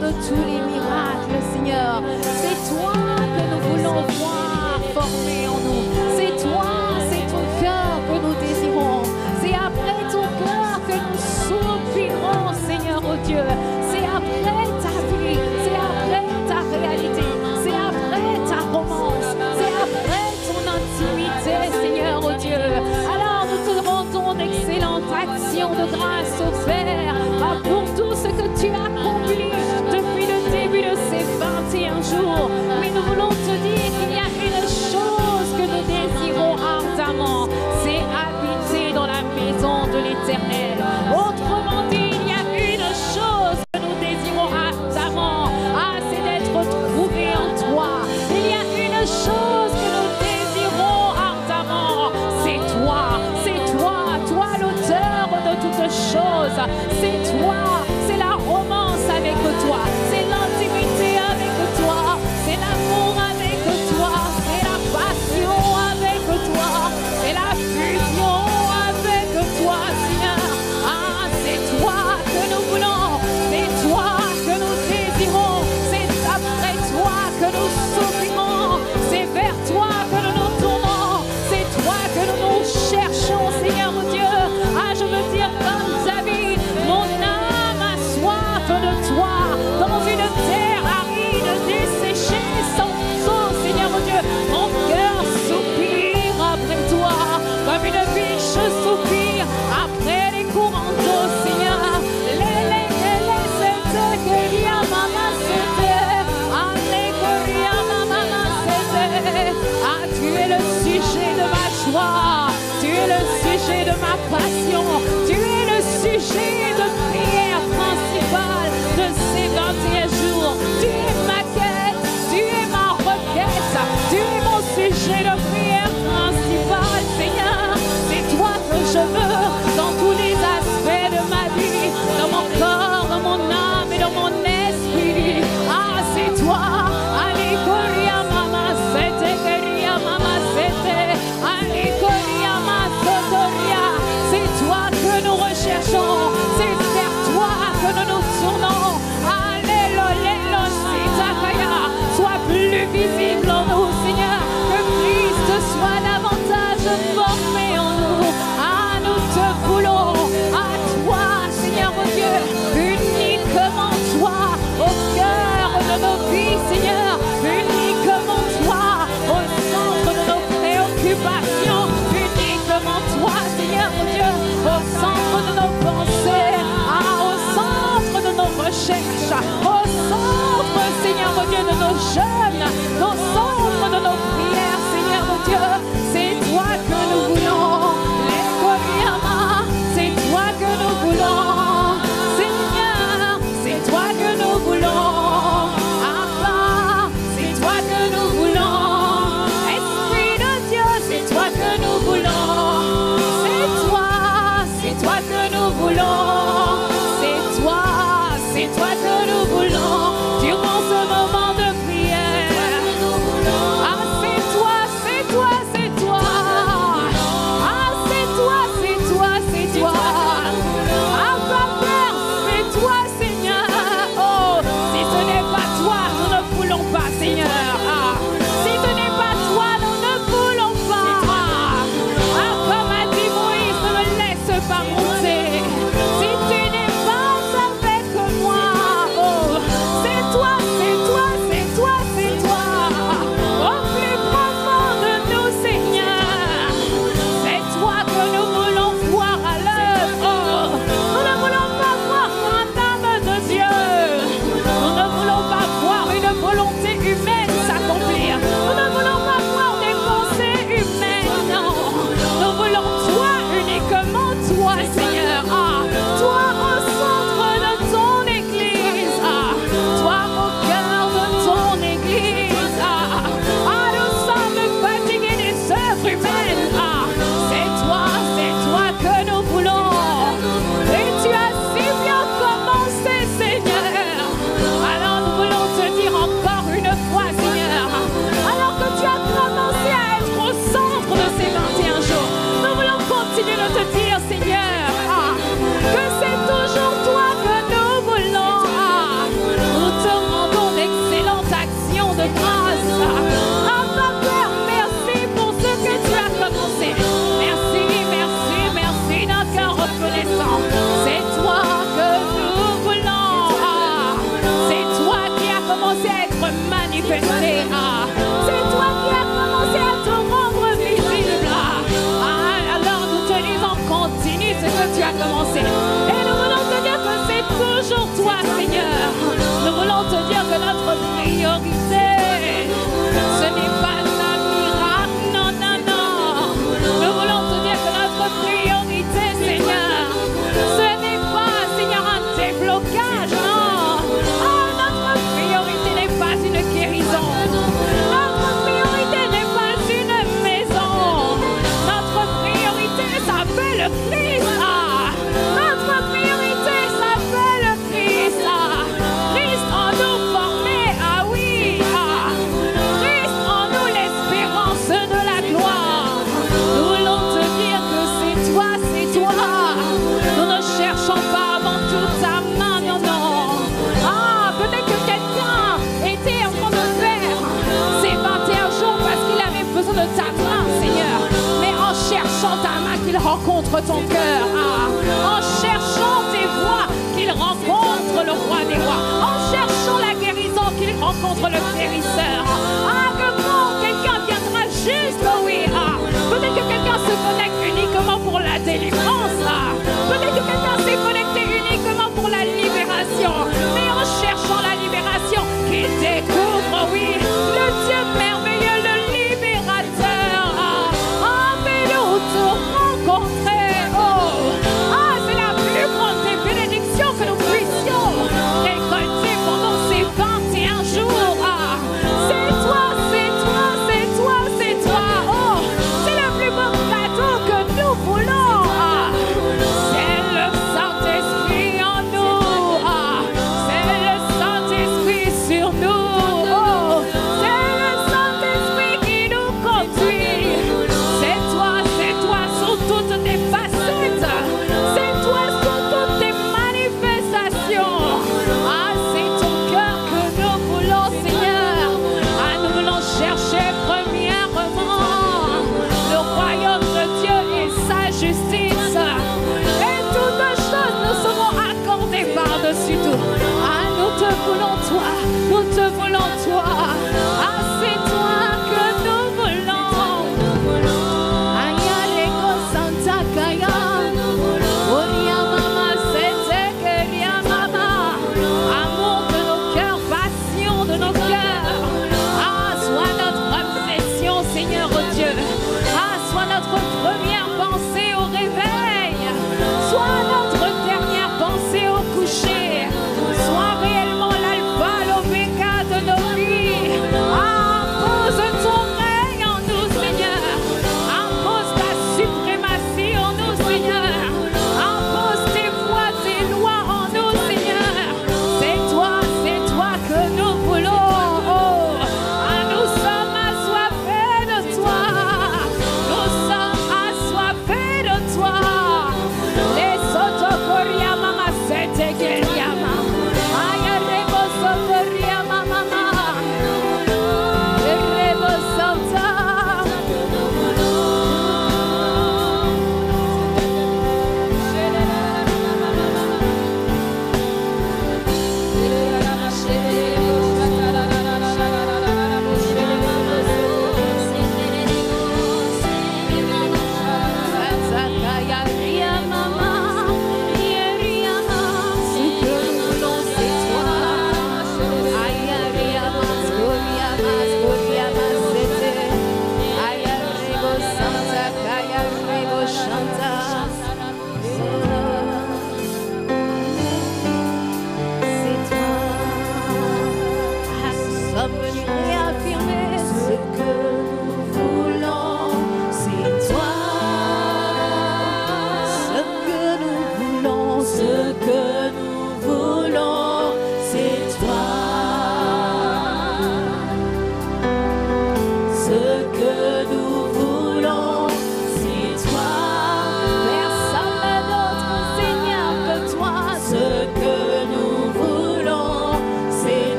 de tous les miracles, Seigneur. C'est toi que nous voulons voir former en nous. C'est toi, c'est ton cœur que nous désirons. C'est après ton cœur que nous soupirons, Seigneur, oh Dieu. C'est après ta vie, c'est après ta réalité, c'est après ta romance, c'est après ton intimité, Seigneur, oh Dieu. Alors nous te rendons d'excellentes actions de grâce au Père pour tout ce que tu as accompli depuis le début de ces 21 jours. Mais nous voulons te dire qu'il y a une chose que nous désirons ardemment, c'est habiter dans la maison de l'Éternel. Autrement dit, il y a une chose que nous désirons ardemment, c'est d'être trouvés en toi. Il y a une chose que nous désirons ardemment, c'est toi l'auteur de toutes choses. C'est toi, c'est la romance avec toi, c'est l'intimité avec toi, c'est manifester. C'est toi qui as commencé à te rendre visible. Alors nous te disons, continue ce que tu as commencé. Et nous voulons te dire que c'est toujours toi, Seigneur. Nous voulons te dire que notre priorité, ce n'est pas la miracle, non, non, non. Nous voulons te dire que notre priorité, Seigneur, ce n'est pas, Seigneur, un déblocage, non. Notre priorité n'est pas une guérison. Notre priorité n'est pas une maison. Notre priorité s'appelle Christ. Notre priorité s'appelle Christ. Christ en nous formé, oui. Christ en nous l'espérance de la gloire. Nous voulons te dire que c'est toi, c'est toi. Nous ne cherchons pas avant tout ta main, non, non. Peut-être que quelqu'un était en train de faire ses 21 jours parce qu'il avait besoin de ta main, Seigneur. Mais en cherchant ta main, qu'il rencontre ton cœur. En cherchant tes voies, qu'il rencontre le roi des rois. En cherchant la guérison, qu'il rencontre le guérisseur. Que quand quelqu'un viendra juste, oui. Peut-être que quelqu'un se connecte uniquement pour la délivrance. Peut-être que quelqu'un s'est connecté uniquement pour la libération. Mais en cherchant la libération, qu'il découvre, oui, le Dieu merveilleux, le libérateur. Fais-nous te rencontrer. C'est la plus grande des bénédictions que nous puissions récolter pendant ces 21 jours. C'est toi, c'est toi, c'est toi, c'est toi. C'est le plus beau cadeau que nous voulons. C'est le Saint-Esprit en nous. C'est le Saint-Esprit sur nous.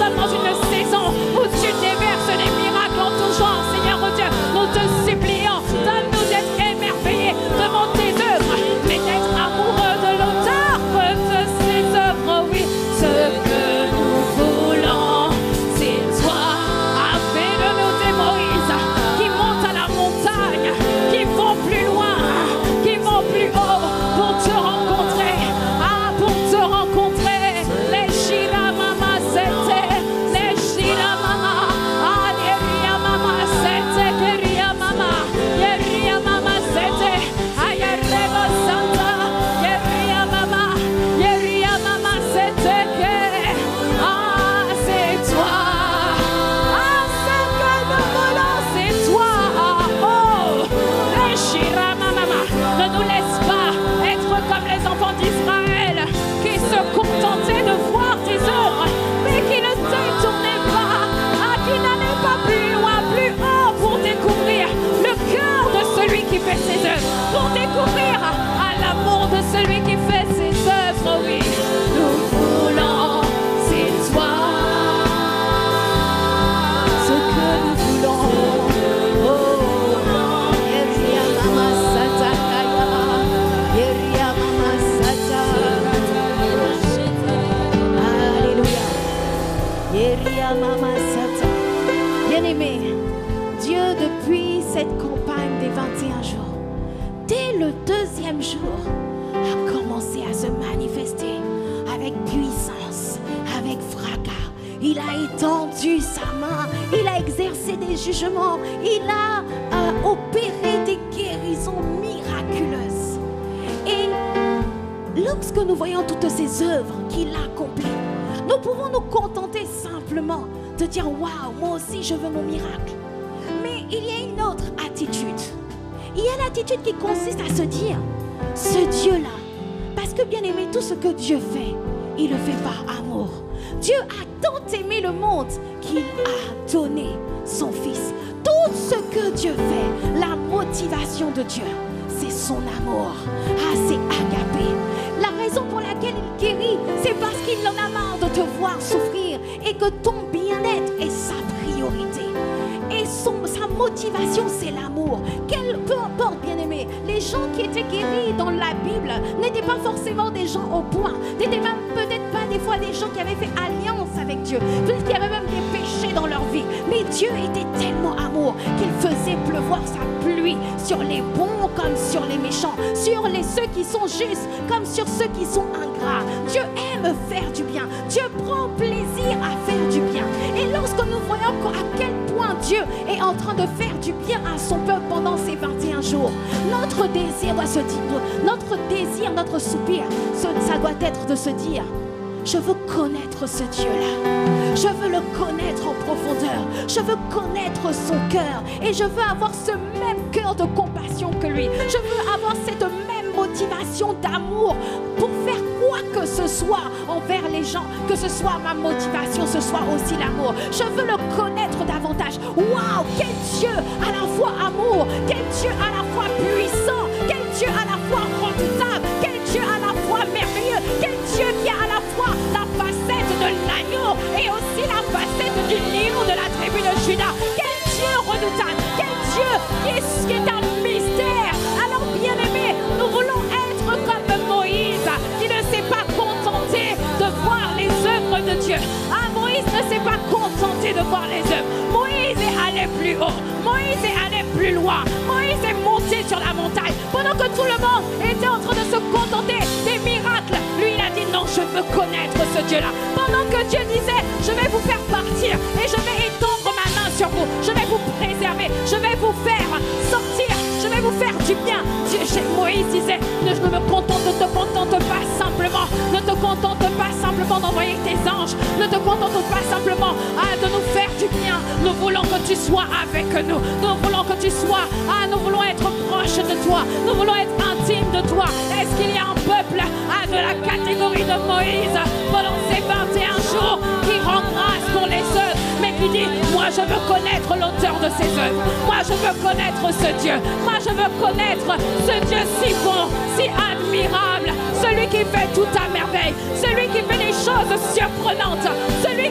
sommes dans une saison où tu déverses des miracles en tout genre. Seigneur oh Dieu, nous te supplions, donne-nous d'être émerveillés devant tes œuvres, mais d'être amoureux de l'auteur de ces œuvres. Oui, ce que nous voulons, c'est toi. Fais de nous des Moïse qui montent à la montagne, qui vont plus loin, qui vont plus haut pour te rencontrer. Ah, pour te rencontrer. Les Shira Mama, c'était les Shira Mama. Ah, Yeria Mama, c'était Yeria Mama. Yeria Mama, c'était Ayareba Santa. Yeria Mama, c'était que. Ah, c'est toi. Ah, c'est que nous voulons, c'est toi. Oh, les Shira Mama. Ne nous laisse pas être comme les enfants d'Israël qui se contentaient de voir tes œuvres, mais qui ne détournaient pas, qui n'allaient pas plus loin, plus haut pour découvrir le cœur de celui qui fait ses œuvres, pour découvrir l'amour de celui qui fait ses œuvres. Oui, nous voulons, c'est toi. Ce que nous voulons. Oh, Yeria Mama Satakaya, Yeria Mama Sata. Alléluia. Yeria Mama Sata. Bien-aimé, Dieu, depuis cette campagne des 21 jours, dès le deuxième jour, a commencé à se manifester avec puissance, avec fracas. Il a étendu sa main, il a exercé des jugements, il a opéré des guérisons miraculeuses. Et lorsque nous voyons toutes ces œuvres qu'il a accomplies, nous pouvons nous contenter simplement de dire « Waouh, moi aussi je veux mon miracle ». Mais il y a une autre attitude. Il y a l'attitude qui consiste à se dire « Ce Dieu-là », parce que bien aimé, tout ce que Dieu fait, il le fait par amour. Dieu a tant aimé le monde qu'il a donné son Fils. Tout ce que Dieu fait, la motivation de Dieu, c'est son amour. Ah, c'est agapé. La raison pour laquelle il guérit, c'est parce qu'il en a marre de te voir souffrir et que ton bien-être est sa priorité. Et sa motivation, c'est l'amour. Peu importe, bien-aimé, les gens qui étaient guéris dans la Bible n'étaient pas forcément des gens au point, n'étaient même peut-être pas des fois des gens qui avaient fait alliance avec Dieu, peut-être qu'il y avait même des péchés dans leur vie. Mais Dieu était tellement amour qu'il faisait pleuvoir sa pluie sur les bons comme sur les méchants, sur ceux qui sont justes comme sur ceux qui sont ingrats. Dieu aime faire du bien. Dieu prend plaisir à faire du bien. Et lorsque nous voyons à quel point Dieu est en train de faire du bien à son peuple pendant ces 21 jours, notre désir doit se dire, notre soupir, ça doit être de se dire: je veux connaître ce Dieu-là. Je veux le connaître en profondeur. Je veux connaître son cœur. Et je veux avoir ce même cœur de compassion que lui. Je veux avoir cette même motivation d'amour pour faire quoi que ce soit envers les gens. Que ce soit ma motivation, ce soit aussi l'amour. Je veux le connaître davantage. Waouh, quel Dieu à la fois amour, quel Dieu à la fois puissant, quel Dieu à la fois redoutable, quel Dieu à la fois merveilleux, quel Dieu qui a à la fois la facette de l'agneau et aussi la facette du lion de la tribu de Juda. Quel Dieu redoutable, quel Dieu qui est un mystère. Alors bien aimé, nous voulons être comme Moïse qui ne s'est pas contenté de voir les œuvres de Dieu. Ah, Moïse ne s'est pas contenté de voir les œuvres. Moïse est allé plus haut. Moïse est allé plus loin. Moïse est monté sur la montagne. Pendant que tout le monde était en train de se contenter des miracles, lui il a dit non, je veux connaître ce Dieu-là. Pendant que Dieu disait, je vais vous faire partir et je vais étendre ma main sur vous. Je vais vous préserver. Je vais vous faire sortir. Je vais vous faire du bien. Moïse disait, ne te contente pas simplement. Ne te contente pas simplement d'envoyer tes anges. Ne te contente pas simplement de nous faire du bien. Nous voulons que tu sois avec nous. Nous voulons que tu sois, nous voulons être proches de toi. Nous voulons être intimes de toi. Est-ce qu'il y a un peuple de la catégorie de Moïse pendant ces 21 jours qui rend grâce pour les œuvres, mais qui dit, moi je veux connaître l'auteur de ces œuvres. Moi je veux connaître ce Dieu. Moi je veux connaître ce Dieu si bon, si admirable, celui qui fait tout à merveille, celui qui fait des choses surprenantes, celui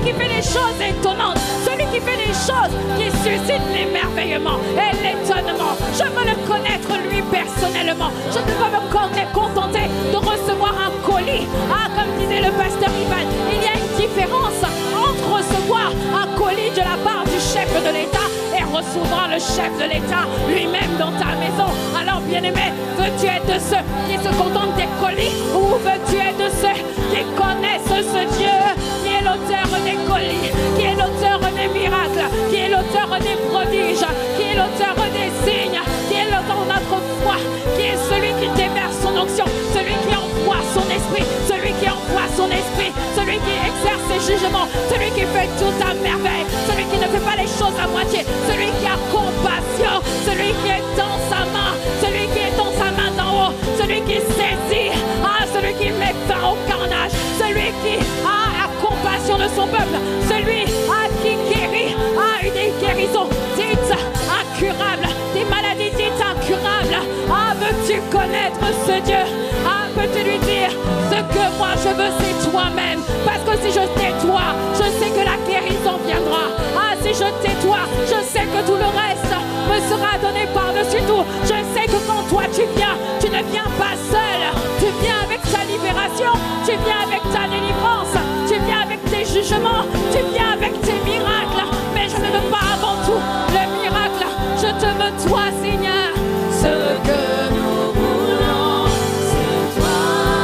qui fait les choses étonnantes, celui qui fait les choses qui suscitent l'émerveillement et l'étonnement. Je veux le connaître lui personnellement. Je ne veux me contenter de recevoir un colis. Ah, comme disait le pasteur Ivan, il y a une différence entre recevoir un colis de la part du chef de l'État et recevoir le chef de l'État lui-même dans ta maison. Alors bien-aimé, veux-tu être de ceux qui se contentent des colis ou veux-tu être de ceux qui connaissent ce Dieu qui est l'auteur des colis, qui est l'auteur des miracles, qui est l'auteur des prodiges, qui est l'auteur des signes, qui est l'auteur de notre foi, qui est celui qui déverse son onction, celui qui envoie son esprit, celui qui envoie son esprit, celui qui exerce ses jugements, celui qui fait tout à merveille, celui qui ne fait pas les choses à moitié, celui qui a compassion, celui qui est dans sa main, celui qui est dans sa main d'en haut, celui qui saisit, celui qui met fin au carnage, celui qui a compassion de son peuple, celui qui guérit, une guérison dite incurable, des maladies dites incurables. Veux-tu connaître ce Dieu? Peux-tu lui dire ce que moi je veux, c'est toi-même? Parce que si je tais toi, je sais que la guérison viendra. Si je tais toi, je sais que tout le reste me sera donné par-dessus tout. Je sais que quand toi tu viens, tu ne viens pas seul. Tu viens avec ta libération, tu viens avec ta délivrance, tu viens avec tes jugements, tu viens avec tes miracles. Mais je ne veux pas avant tout le miracle. Je te veux toi, Seigneur. Ce que nous voulons, c'est toi.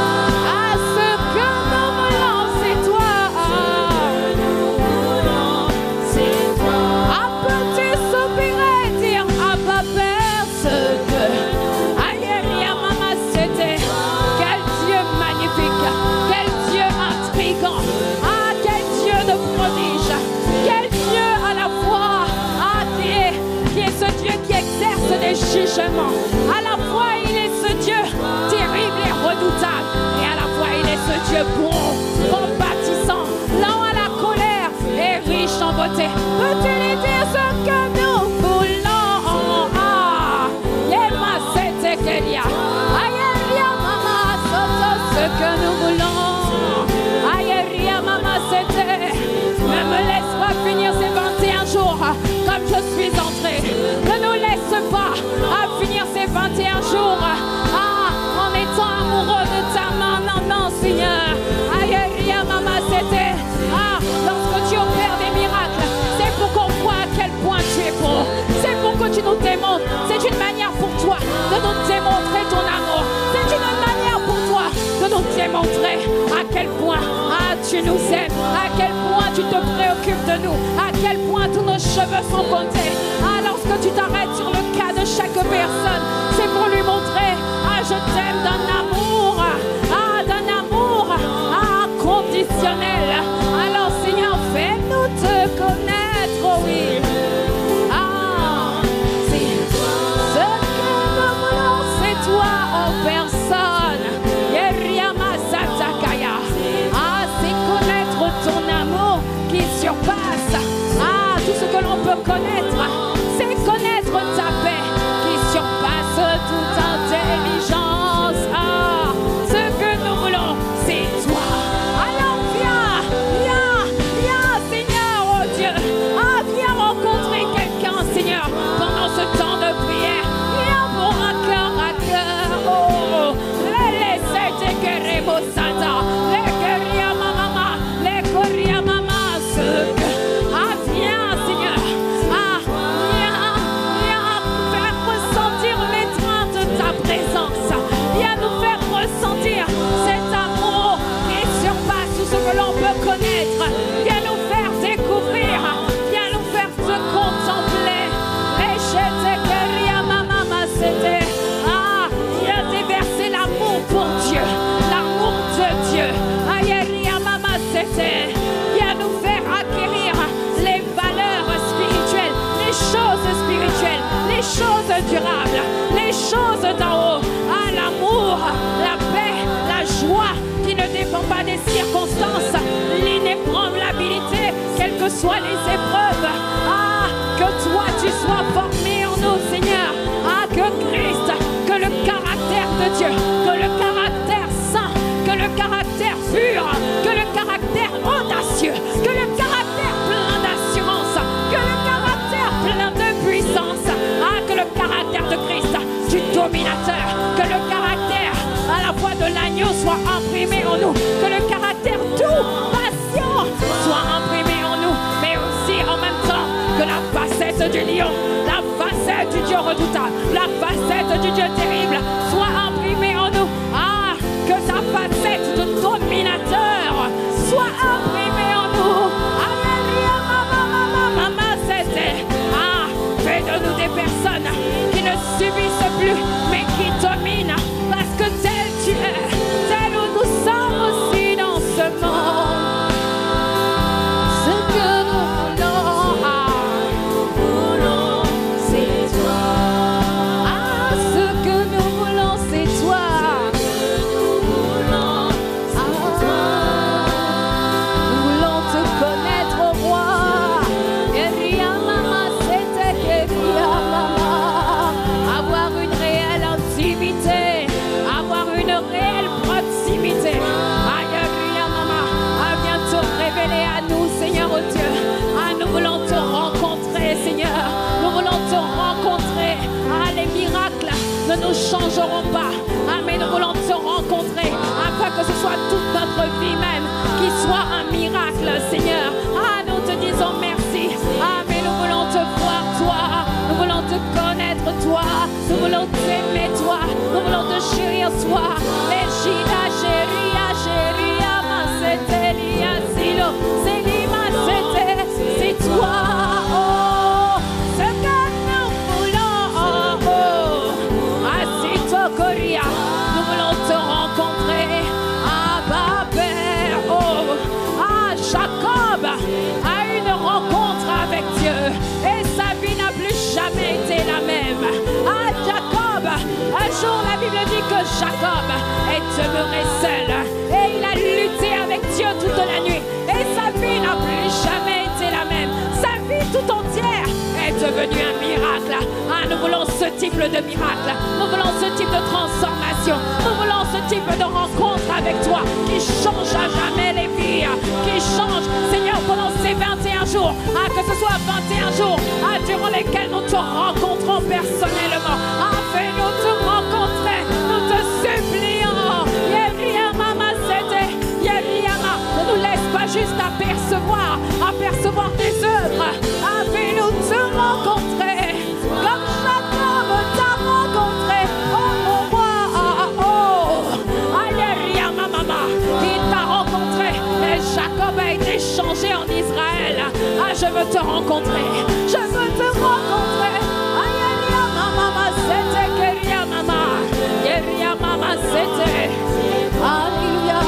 Ce que nous voulons, c'est toi. Ce que nous voulons, c'est toi. Peux-tu soupirer, dire à ma Père ce que aïe, maman, c'était. Quel Dieu magnifique, quel Dieu intrigant, quel Dieu de prodige, quel Dieu à la fois, qui est ce Dieu qui exerce des jugements. À la fois il est ce Dieu terrible et redoutable, et à la fois il est ce Dieu bon, compatissant, lent à la colère et riche en beauté. Peux-tu lui dire ce que nous voulons? C'était qu'il y a. Ce que nous voulons. Aïe, maman, c'était. Ne me laisse pas finir ces 21 jours comme je suis entrée. Ne nous laisse pas finir ces 21 jours en étant amoureux de ta main. Non, non, Seigneur. Aïe, maman, c'était. Lorsque tu opères des miracles, c'est pour qu'on voit à quel point tu es bon. C'est pour que tu nous démontres. C'est une manière pour toi de nous démontrer ton amour. C'est une manière pour toi de nous démontrer à quel point tu nous aimes, à quel point tu te préoccupes de nous, à quel point tous nos cheveux sont comptés. Lorsque tu t'arrêtes sur le cas de chaque personne, c'est pour lui montrer, je t'aime d'un amour inconditionnel. Alors Seigneur, fais-nous te connaître, oh oui. Ce que nous voulons, c'est toi en personne. C'est connaître ton amour qui surpasse tout ce que l'on peut connaître. C'est connaître ta paix qui surpasse toute intelligence. Ce que nous voulons, c'est toi. Alors viens, Seigneur, oh Dieu. Viens rencontrer quelqu'un, Seigneur, pendant ce temps de prière. Viens pour un cœur à cœur. Oh, laissez queremos Satan. Viens, Seigneur. Viens faire ressentir l'étreinte de ta présence. Viens nous faire ressentir cet amour qui surpasse tout ce que l'on peut connaître. Viens nous faire découvrir. Viens nous faire te contempler. Viens déverser l'amour pour Dieu. L'amour de Dieu. Viens nous faire acquérir les valeurs spirituelles, les choses spirituelles, les choses durables, les choses d'en haut. L'amour, la paix, la joie qui ne dépend pas des circonstances, l'inébranlabilité, quelles que soient les épreuves. Que toi tu sois formé en nous, Seigneur. Que Christ, que le caractère de Dieu, que le caractère saint, que le caractère pur, que le caractère audacieux, que le caractère nous changerons pas. Amen. Nous voulons te rencontrer afin que ce soit toute notre vie même qui soit un miracle, Seigneur. Ah, nous te disons merci. Amen. Nous voulons te voir, toi. Nous voulons te connaître, toi. Nous voulons t'aimer, toi. Nous voulons te chérir, toi. Les Gida, chéria, chéria, ma setelia, silo, selima, c'est toi. Oh, ce que nous voulons. Oh, oh. Asito, Korea. Nous voulons te rencontrer. Abba, Père. Oh, ah, Jacob a eu une rencontre avec Dieu. Et sa vie n'a plus jamais été la même. Ah, Jacob, un jour la Bible dit que Jacob est demeuré seul. Et il a lutté avec Dieu toute la nuit. Et sa vie n'a plus jamais été la même. Sa vie tout entière est devenue un miracle. Ah, nous voulons ce type de miracle. Nous voulons ce type de transformation. Nous voulons ce type de rencontre avec toi qui change à jamais les vies. Qui change, Seigneur, pendant ces 21 jours. Ah, que ce soit 21 jours durant lesquels nous te rencontrons personnellement. Ah, fais-nous te rencontrer. Nous te supplions. Yeriama, c'était Yeriama. Ne nous laisse pas juste apercevoir tes œuvres. Ah, fais-nous te rencontrer. Comme Jacob t'a rencontré. Oh, oh, Yeriama, maman. Il t'a rencontré. Et Jacob a été changé en Israël. Ah, je veux te rencontrer. Je veux te rencontrer. Alléluia.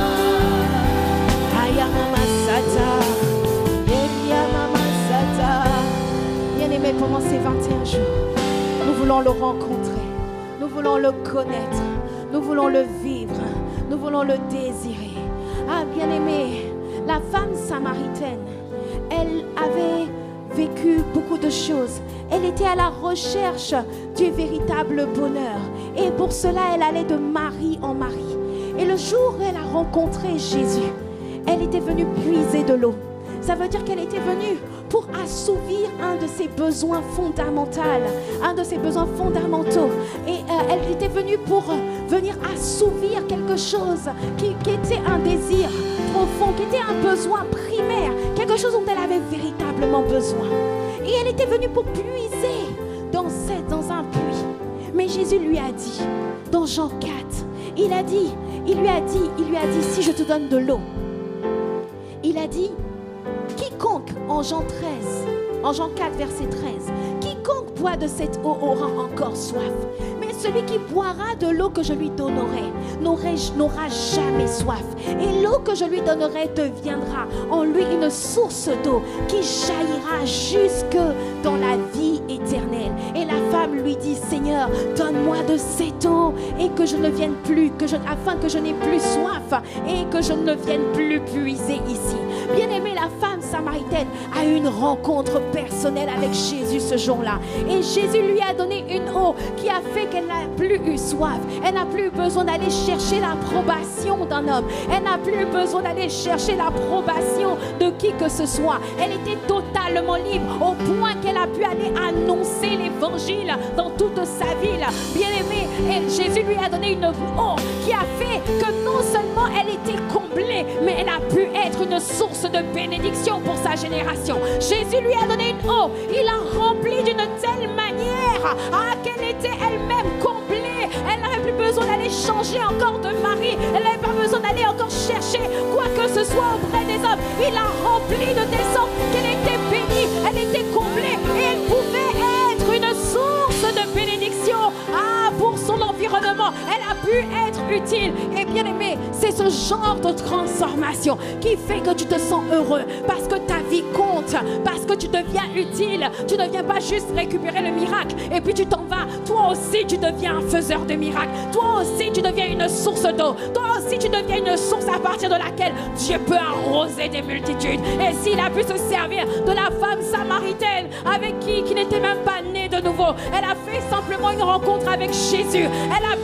Bien-aimé, pendant ces 21 jours, nous voulons le rencontrer, nous voulons le connaître, nous voulons le vivre, nous voulons le désirer. Ah, bien-aimé, la femme samaritaine, elle avait vécu beaucoup de choses. Elle était à la recherche du véritable bonheur. Et pour cela, elle allait de mari en mari. Et le jour où elle a rencontré Jésus, elle était venue puiser de l'eau. Ça veut dire qu'elle était venue pour assouvir un de ses besoins fondamentaux. Un de ses besoins fondamentaux. Et elle était venue pour venir assouvir quelque chose qui était un désir profond, qui était un besoin primaire. Quelque chose dont elle avait véritablement besoin. Et elle était venue pour puiser dans un puits. Mais Jésus lui a dit, dans Jean 4, il lui a dit, si je te donne de l'eau, il a dit, quiconque, en Jean 4, verset 13, quiconque boit de cette eau aura encore soif. Mais celui qui boira de l'eau que je lui donnerai n'aura jamais soif. Et l'eau que je lui donnerai deviendra en lui une source d'eau qui jaillira jusque dans la vie éternelle. Et la femme lui dit, Seigneur, donne-moi de cette eau et que je ne vienne plus, afin que je n'ai plus soif et que je ne vienne plus puiser ici. Bien-aimé, la femme samaritaine a eu une rencontre personnelle avec Jésus ce jour-là. Et Jésus lui a donné une eau qui a fait qu'elle n'a plus eu soif. Elle n'a plus besoin d'aller chercher l'approbation d'un homme. Elle n'a plus besoin d'aller chercher l'approbation de qui que ce soit. Elle était totalement libre au point qu'elle a pu aller annoncer l'évangile dans toute sa ville. Bien-aimé, Jésus lui a donné une eau qui a fait que non seulement elle était comblée, mais elle a pu être une source de bénédiction pour sa génération. Jésus lui a donné une eau, il l'a remplie d'une telle manière qu'elle était elle-même comblée. Elle n'avait plus besoin d'aller changer encore de mari. Elle n'avait pas besoin d'aller encore chercher quoi que ce soit auprès des hommes. Il l'a remplie de telle sorte qu'elle était bénie, elle était comblée et elle pouvait être une source de bénédiction pour son environnement. Elle a pu être utile. Et bien aimé, c'est ce genre de transformation qui fait que tu te sens heureux parce que ta vie compte, parce que tu deviens utile. Tu ne viens pas juste récupérer le miracle et puis tu t'en vas. Toi aussi tu deviens un faiseur de miracles. Toi aussi tu deviens une source d'eau. Toi aussi tu deviens une source à partir de laquelle Dieu peut arroser des multitudes. Et s'il a pu se servir de la femme samaritaine avec qui n'était même pas née de nouveau, elle a fait simplement une rencontre avec Jésus. Elle a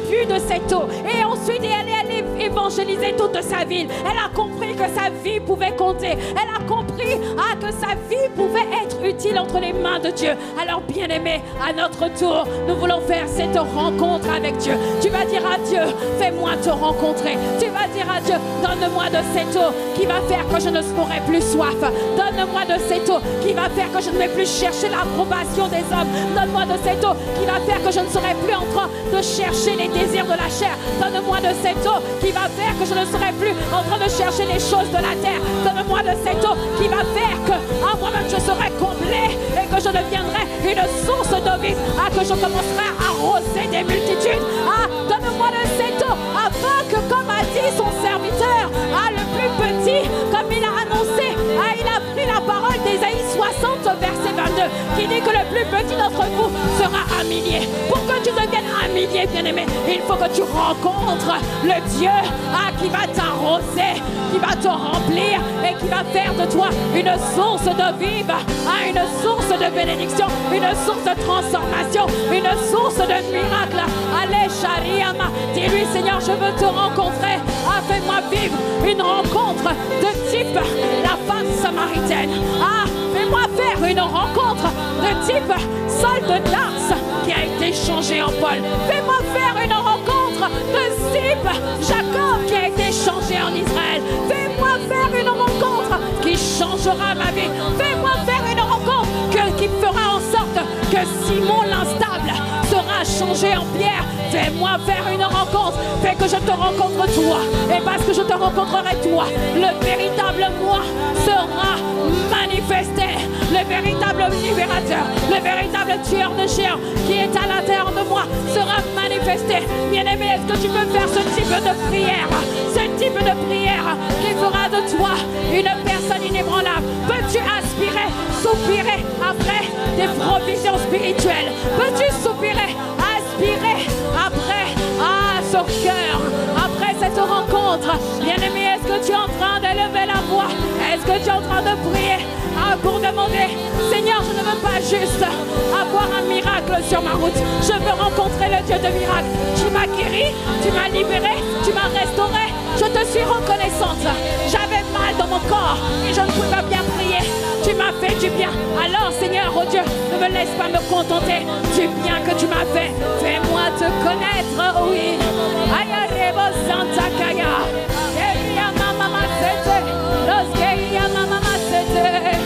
bu de cette eau. Et ensuite, elle est allée évangéliser toute sa ville. Elle a compris que sa vie pouvait compter. Elle a compris que sa vie pouvait être utile entre les mains de Dieu. Alors, bien-aimés, à notre tour, nous voulons faire cette rencontre avec Dieu. Tu vas dire à Dieu, fais-moi te rencontrer. Tu vas dire à Dieu, donne-moi de cette eau qui va faire que je ne n'aurai plus soif. Donne-moi de cette eau qui va faire que je ne vais plus chercher l'approbation des hommes. Donne-moi de cette eau qui va faire que je ne serai plus en train de chercher les désirs de la chair. Donne-moi de cette eau qui va faire que je ne serai plus en train de chercher les choses de la terre. Donne-moi de cette eau qui va faire que moi-même je serai comblé et que je deviendrai une source d'eau vive, que je commencerai à arroser des multitudes. Donne-moi de cette eau afin que, comme a dit son serviteur, le plus petit, comme il a annoncé, il a pris la parole d'Ésaïe 60 verset 22 qui dit que le plus petit d'entre vous sera un millier. Pour que tu deviennes un millier, bien-aimé, il faut que tu rencontres le Dieu qui va t'arroser, qui va te remplir et qui va faire de toi une source de vive, une source de bénédiction, une source de transformation, une source de miracle. Allez, Shariama, dis-lui, Seigneur, je veux te rencontrer. Fais-moi vivre une rencontre de type la femme samaritaine. Fais-moi faire une rencontre de type Saul de Tarse qui a été changé en Paul. Fais-moi faire une rencontre de type Jacob qui a été changé en Israël. Fais-moi faire une rencontre qui changera ma vie. Fais-moi faire une rencontre qui fera en sorte que Simon l'instable sera changé en pierre. Fais-moi faire une rencontre. Fais que je te rencontre toi. Et parce que je te rencontrerai toi, le véritable moi sera manifesté. Le véritable libérateur, le véritable tueur de géants qui est à l'intérieur de moi sera manifesté. Bien-aimé, est-ce que tu peux faire ce type de prière? Ce type de prière qui fera de toi une personne inébranlable. Peux-tu aspirer, soupirer après des provisions spirituelles? Peux-tu soupirer, aspirer après ce cœur, après cette rencontre? Bien-aimé, est-ce que tu es en train d'élever la voix? Est-ce que tu es en train de prier pour demander, Seigneur, je ne veux pas juste avoir un miracle sur ma route. Je veux rencontrer le Dieu de miracle. Tu m'as guéri, tu m'as libéré, tu m'as restauré. Je te suis reconnaissante. J'avais mal dans mon corps et je ne pouvais pas bien prier. Tu m'as fait du bien. Alors, Seigneur, oh Dieu, ne me laisse pas me contenter du bien que tu m'as fait. Fais-moi te connaître, oui. Ayarebo Santa Kaya. Eria mama sete. Los Keria mama sete.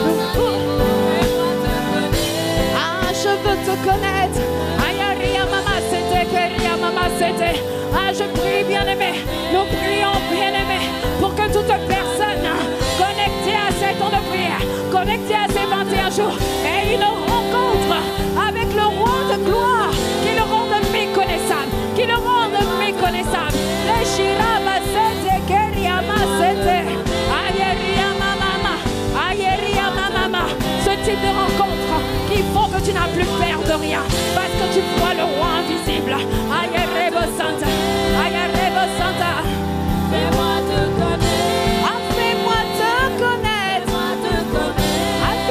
Je veux te connaître. Ayaria mama sete. Keria mama sete. Je prie, bien-aimé. Nous prions, bien-aimé, pour que toute personne connectée à ces temps de prière, connectée à ces 21 jours, ait une rencontre avec le roi de gloire, qui le rende méconnaissable, qui le rende méconnaissable. Le Shirama Sete, Keriama Sete, Ayeriama Mama, Ayeriama Mama. Ce type de rencontre qui font que tu n'as plus peur de rien, parce que tu vois le roi invisible. Ayerebo Santa, Ayerebo Santa. Fais-moi te connaître. Fais-moi te connaître.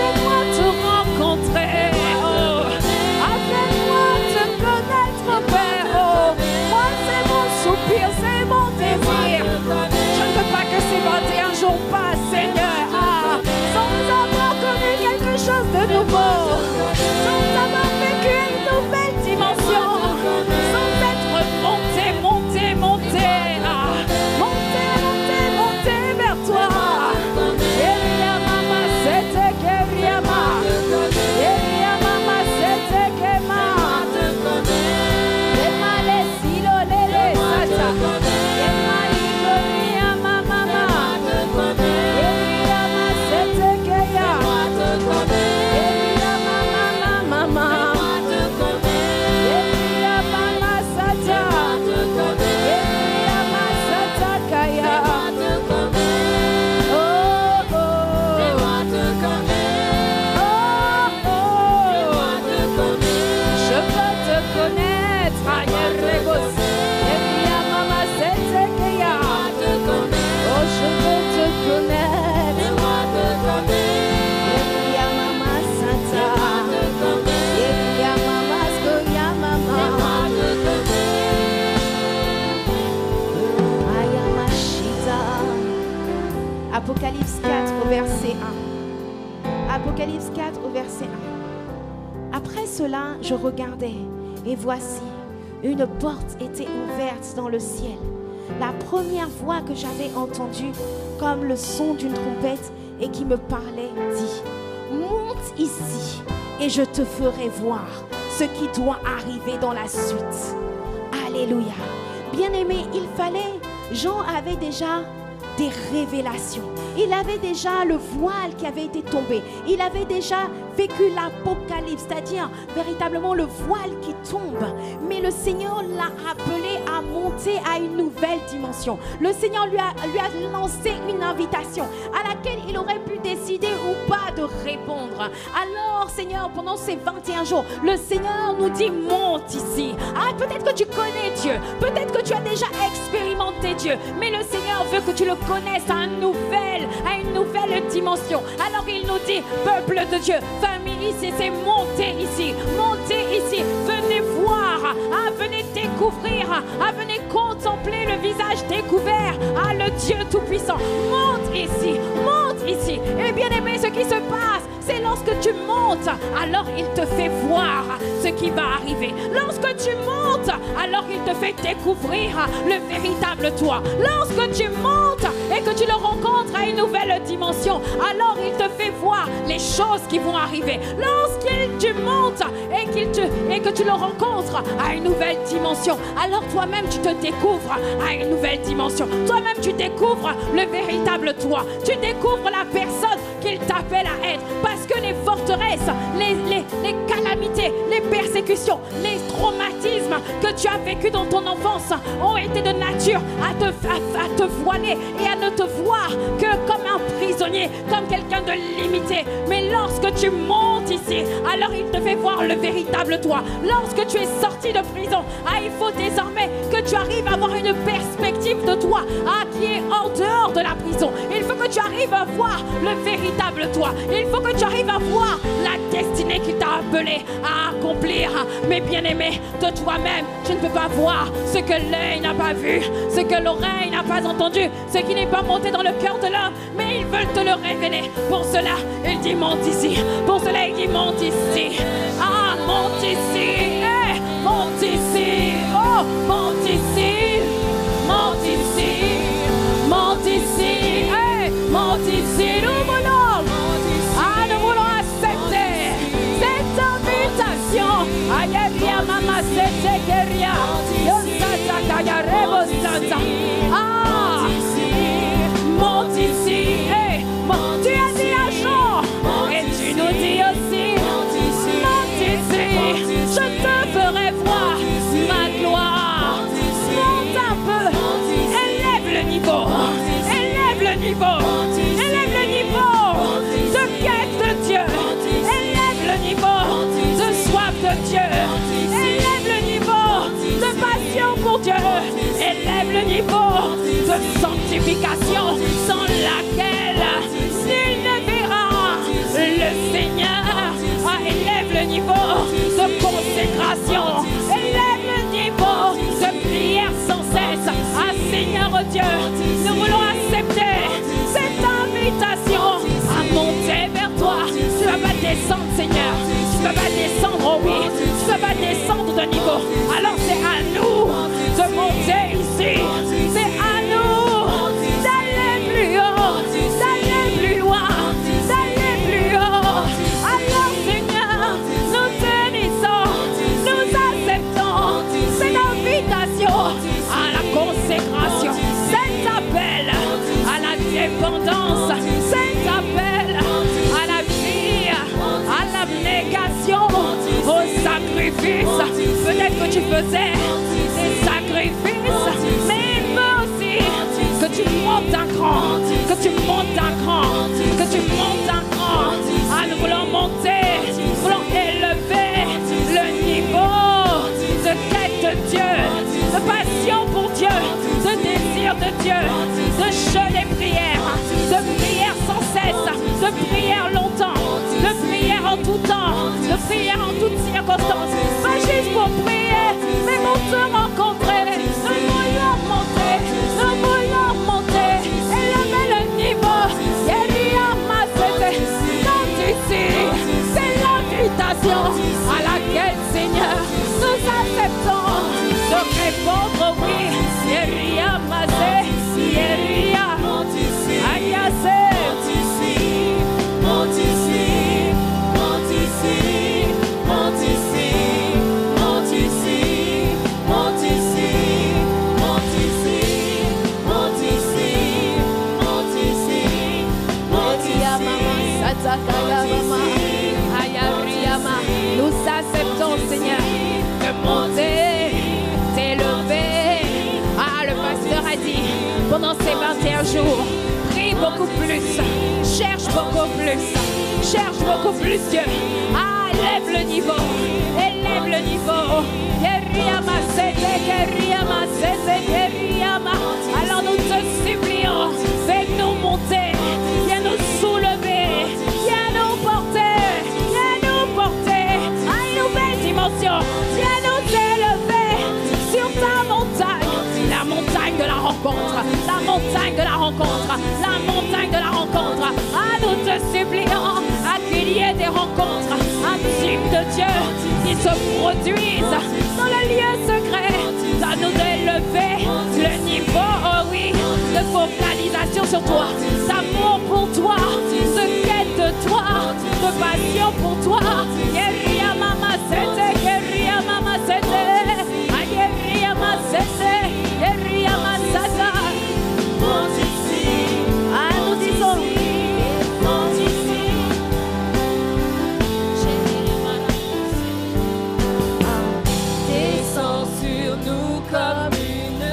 Apocalypse 4 au verset 1. Apocalypse 4 au verset 1. Après cela, je regardais et voici, une porte était ouverte dans le ciel. La première voix que j'avais entendue, comme le son d'une trompette et qui me parlait, dit: monte ici et je te ferai voir ce qui doit arriver dans la suite. Alléluia. Bien-aimé, il fallait, Jean avait déjà des révélations. Il avait déjà le voile qui avait été tombé. Il avait déjà vécu l'apocalypse, c'est-à-dire véritablement le voile qui tombe. Mais le Seigneur l'a appelé à monter à une nouvelle dimension. Le Seigneur lui a lancé une invitation à laquelle il aurait pu décider ou pas de répondre. Alors, Seigneur, pendant ces 21 jours, le Seigneur nous dit: monte ici. Ah, peut-être que tu connais Dieu, peut-être que tu as déjà expérimenté Dieu, mais le Seigneur veut que tu le connaisses à une nouvelle dimension. Alors il nous dit: peuple de Dieu, famille ici, c'est monter ici, venez voir, venez découvrir, venez contempler le visage découvert, le Dieu Tout-Puissant. Monte ici. Et bien aimé, ce qui se passe, c'est lorsque tu montes, alors il te fait voir ce qui va arriver. Lorsque tu montes, alors il te fait découvrir le véritable toi. Lorsque tu montes et que tu le rencontres à une nouvelle dimension, alors il te fait voir les choses qui vont arriver. Lorsque tu montes et que tu le rencontres à une nouvelle dimension, alors toi-même tu te découvres à une nouvelle dimension. Toi-même tu découvres le véritable toi. Tu découvres la personne qu'il t'appelle à être. Parce que les forteresses, les calamités, les persécutions, les traumatismes que tu as vécus dans ton enfance ont été de nature à te voiler et à ne te voir que comme un prisonnier, comme quelqu'un de limité. Mais lorsque tu montes ici, alors il te fait voir le véritable toi. Lorsque tu es sorti de prison, il faut désormais que tu arrives à avoir une perspective de toi qui est en dehors de la prison. Il faut que tu arrives à voir le véritable toi. Il faut que tu arrives à voir la destinée qu'il t'a appelé à accomplir. Mais bien aimé, de toi-même, tu ne peux pas voir ce que l'œil n'a pas vu, ce que l'oreille n'a pas entendu, ce qui n'est pas monté dans le cœur de l'homme, mais ils veulent te le révéler. Pour cela, il dit: monte ici. Pour cela, il dit: monte ici. Monte ici. Monte ici. Oh, monte ici. Monte ici. Monte ici. Monte ici. Nous voulons accepter cette invitation. Maman, c'est Keria. Monte ici. Tu as dit à Jean et tu nous dis aussi: monte ici. Je te ferai voir ma gloire. Monte un peu. Élève le niveau. Élève le niveau. Élève le niveau de quête de Dieu. Élève le niveau de soif de Dieu. Élève le niveau de passion pour Dieu. Élève le niveau de sanctification sans laquelle nul ne verra le Seigneur. Élève le niveau de consécration. Élève le niveau de prière sans cesse. Seigneur Dieu, nous voulons accepter cette invitation à monter vers toi. Tu ne vas pas descendre, Seigneur. Tu ne vas pas descendre, oh oui. Tu ne vas pas descendre de niveau. Alors c'est à nous de monter ici. C'est à nous d'aller plus haut, d'aller plus loin, d'aller plus haut. Alors Seigneur, nous te disons, nous acceptons cette invitation à la consécration, cet appel à la dépendance, cet appel à la vie, à l'abnégation, au sacrifice. Peut-être que tu faisais des sacrifices, mais il veut aussi que tu montes d'un cran, que tu montes d'un cran, que tu montes d'un cran. Nous voulons monter, nous voulons élever le niveau de quête de Dieu, de passion pour Dieu, de désir de Dieu, de jeûne et prière, de prière sans cesse, de prière longtemps, de prière en tout temps, de prière en toutes circonstances. Pas juste pour prier, mais pour te rencontrer. Nous voulons monter, élever le niveau Nous acceptons, Seigneur, de monter, t'élever. Ah, le pasteur a dit, pendant ces 21 jours, prie beaucoup plus, cherche beaucoup plus Dieu. Ah, élève le niveau, Alors nous te supplions, fais-nous monter, viens nous soulever, viens nous porter à une nouvelle dimension, viens nous élever sur ta montagne, la montagne de la rencontre, la montagne de la rencontre, la montagne de la rencontre. Ah, nous te supplions qu'il y ait des rencontres intimes de Dieu qui se produisent dans le lieu secret, à nous élever le niveau, oh oui, de focalisation sur toi, d'amour pour toi, de quête de toi, de passion pour toi. Guéria mama sete, guéria mama sete, guéria mama sete, guéria mama sata. Ah, nous disons. Comme une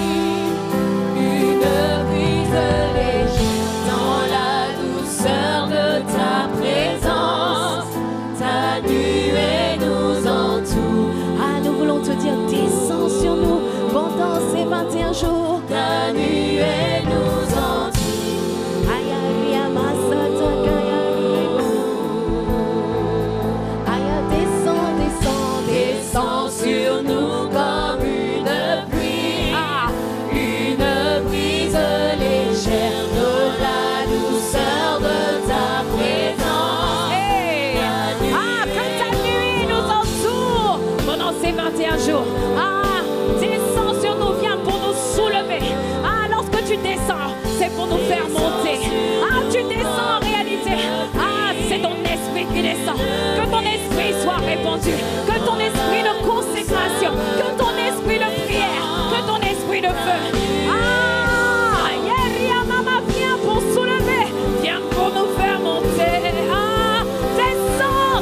brise légère dans la douceur de ta présence, ta nuée nous entoure. Ah, nous voulons te dire, descends sur nous pendant ces 21 jours. Ta nuée nous entoure. Descends sur nous comme une brise légère de la douceur de ta présence. Que ta nuit nous entoure pendant ces 21 jours. Ah, descends sur nous, viens pour nous soulever. Ah, lorsque tu descends, c'est pour nous faire monter. Ah, tu descends en réalité. Ah, c'est ton esprit qui descend. Que ton esprit soit répandu. Que ton esprit de consécration. Que ton esprit de prière. Que ton esprit de feu. Ah, Yeria Mama, viens pour soulever. Viens pour nous faire monter. Ah, descends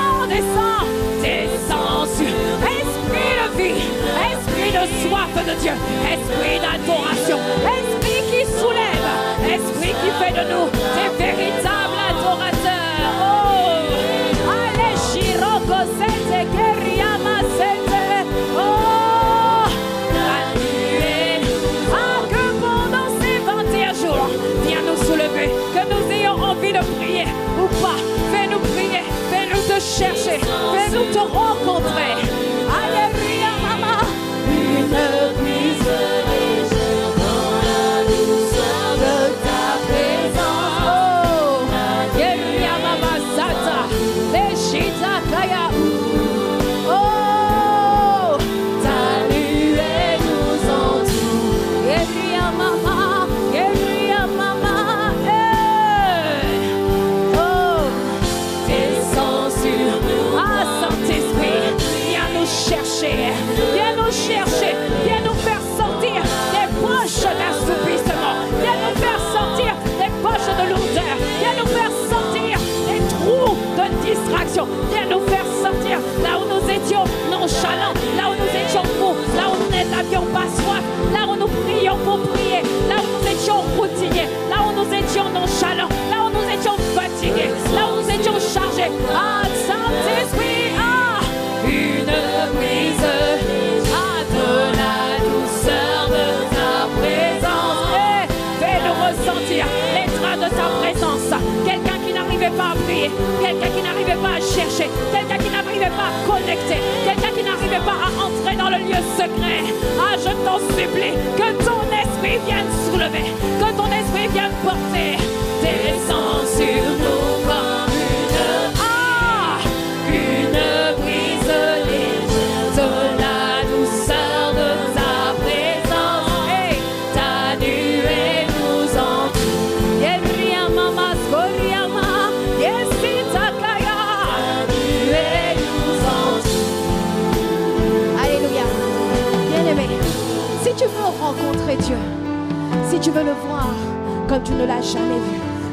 sur esprit de vie. Esprit de soif de Dieu. Esprit d'adoration. Esprit qui soulève. Esprit qui fait de nous des véritables adorateurs. Oh, allez, Shiroko, Sete, Keriama, Sete. Oh, la nuée. Ah, que pendant ces 21 jours, viens nous soulever. Que nous ayons envie de prier ou pas. Fais-nous prier. Fais-nous te chercher. Fais-nous te rencontrer. Alléluia, maman. Une brise légère dans la douceur de ta présence. Oh, Yeria Mama Sata, Leshita Kaya. Oh, Ta nuée nous entoure. Yeria Mama, oh, Descends sur nous. ah, Saint-Esprit, viens nous chercher, viens nous chercher, viens nous faire sortir des poches d'assoupissement, viens nous faire sortir des poches de lourdeur, viens nous faire sortir des trous de distraction, viens nous faire sortir là où nous étions nonchalants, là où nous étions fous, là où nous n'avions pas soif, là où nous prions pour prier, là où nous étions routiniers, là où nous étions nonchalants, là où nous étions fatigués, là où nous étions chargés. Ah, Saint-Esprit, ah, Une brise légère de la douceur de ta présence. fais-nous ressentir les traits de ta présence. Quelqu'un qui n'arrivait pas à prier, quelqu'un qui n'arrivait pas à chercher, quelqu'un qui n'arrivait pas à connecter, quelqu'un qui n'arrivait pas à entrer dans le lieu secret. Ah, je t'en supplie, que ton esprit vienne soulever, que ton esprit vienne porter. Descends sur nous comme une brise légère de la douceur de ta présence. Ta nuée nous entoure. Yeria Mama, Skoriama, Yesita Kaya. Ta nuée nous entoure. Alléluia. Bien-aimé, si tu veux rencontrer Dieu, si tu veux le voir comme tu ne l'as jamais vu,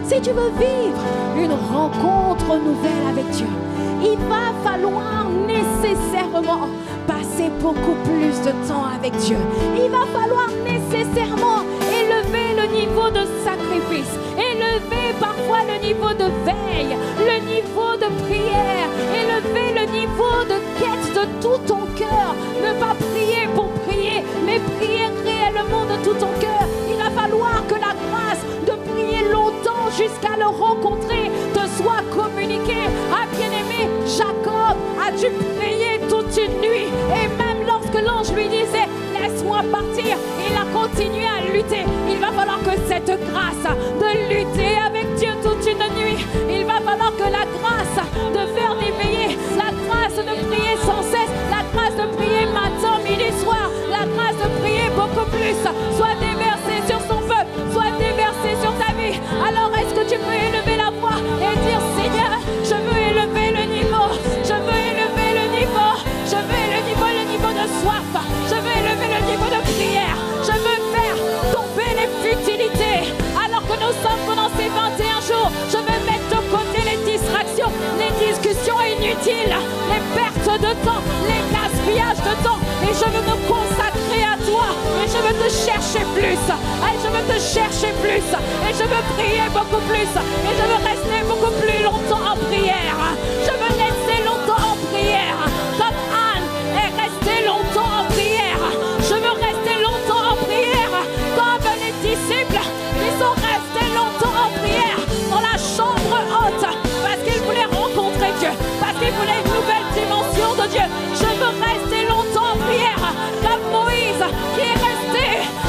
Si tu veux vivre une rencontre nouvelle avec Dieu, il va falloir nécessairement passer beaucoup plus de temps avec Dieu. Il va falloir nécessairement élever le niveau de sacrifice, élever parfois le niveau de veille, le niveau de prière, élever le niveau de quête de tout ton cœur. Ne pas prier pour prier, mais prier réellement de tout ton cœur. Il va falloir que la grâce de prier longtemps jusqu'à le rencontrer te soit communiquée. Ah bien-aimé, Jacob a dû prier toute une nuit, et même lorsque l'ange lui disait laisse-moi partir, il a continué à lutter. Il va falloir que cette grâce de lutter avec Dieu toute une nuit, il va falloir que la grâce de faire des veillées, la grâce de prier sans cesse, la grâce de prier matin, midi, soir, la grâce de prier beaucoup plus soit déversée sur son peuple, soit déversée sur ta vie. Alors est-ce que tu peux élever la voix et dire Seigneur, je veux élever le niveau, je veux élever le niveau, je veux le niveau de soif, je veux élever le niveau de prière, je veux faire tomber les futilités. Alors que nous sommes pendant ces 21 jours, je veux mettre de côté les distractions, les discussions inutiles, les pertes de temps, les gaspillages de temps, et je veux me consacrer à toi, et je veux te chercher plus, et je veux te chercher plus, et je veux prier beaucoup plus, et je veux rester beaucoup plus longtemps en prière. Je veux rester longtemps en prière, comme Anne est restée longtemps en prière. Je veux rester longtemps en prière, comme les disciples qui sont restés longtemps en prière dans la chambre haute, parce qu'ils voulaient rencontrer Dieu, parce qu'ils voulaient une nouvelle dimension de Dieu. Je veux rester longtemps en prière, comme Moïse qui est resté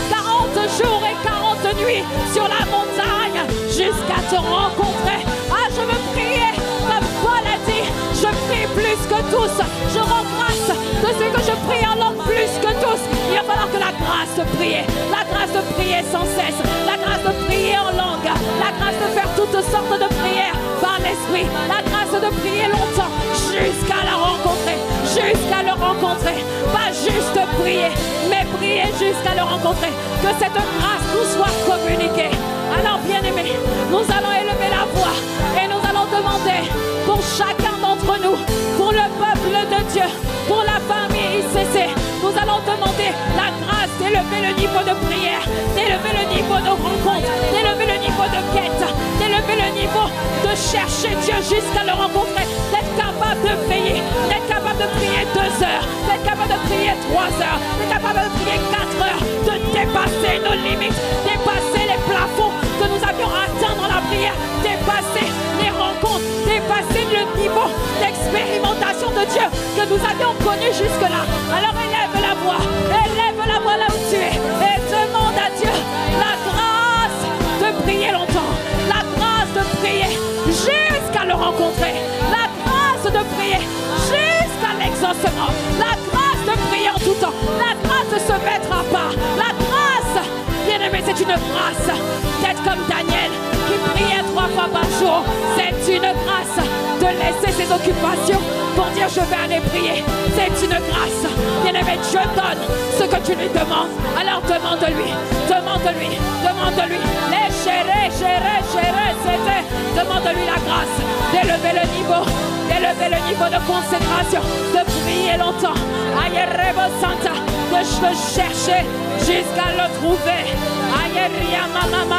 40 jours et 40 nuits sur la montagne jusqu'à te rencontrer. Ah, je veux prier comme Paul a dit, je prie plus que tous, je rends grâce de ce que je prie en langue plus que tous. Il va falloir que la grâce de prier sans cesse, la grâce de prier en langue, la grâce de faire toutes sortes de prières par l'esprit, la grâce de prier longtemps jusqu'à la rencontrer, pas juste prier, mais prier jusqu'à le rencontrer, que cette grâce nous soit communiquée. Alors bien-aimés, nous allons élever la voix et nous allons demander pour chacun d'entre nous, pour le peuple de Dieu, pour la famille ICC, nous allons demander la grâce d'élever le niveau de prière, d'élever le niveau de rencontre, d'élever le niveau de quête, d'élever le niveau de chercher Dieu jusqu'à le rencontrer, d'être capable de veiller, d'être capable de prier 2 heures, d'être capable de prier 3 heures, d'être capable de prier 4 heures, de dépasser nos limites, dépasser les plafonds que nous avions atteints dans la prière, dépasser les rencontres, dépasser le niveau d'expérimentation de Dieu que nous avions connu jusque-là. Alors élève la voix là où tu es et demande à Dieu la grâce de prier longtemps, la grâce de prier jusqu'à le rencontrer, la grâce de prier jusqu'à l'exaucement, la grâce de prier en tout temps, la grâce de se mettre à part, la grâce, bien-aimé, c'est une grâce d'être comme Daniel qui priait 3 fois par jour. C'est une grâce de laisser ses occupations pour dire je vais aller prier. C'est une grâce. Bien-aimé, Dieu donne ce que tu lui demandes. Alors demande-lui. Demande-lui la grâce d'élever le niveau de consécration, de prier longtemps. Aïe, Rebo Santa, que je veux chercher jusqu'à le trouver. Aïe, Ria Mama.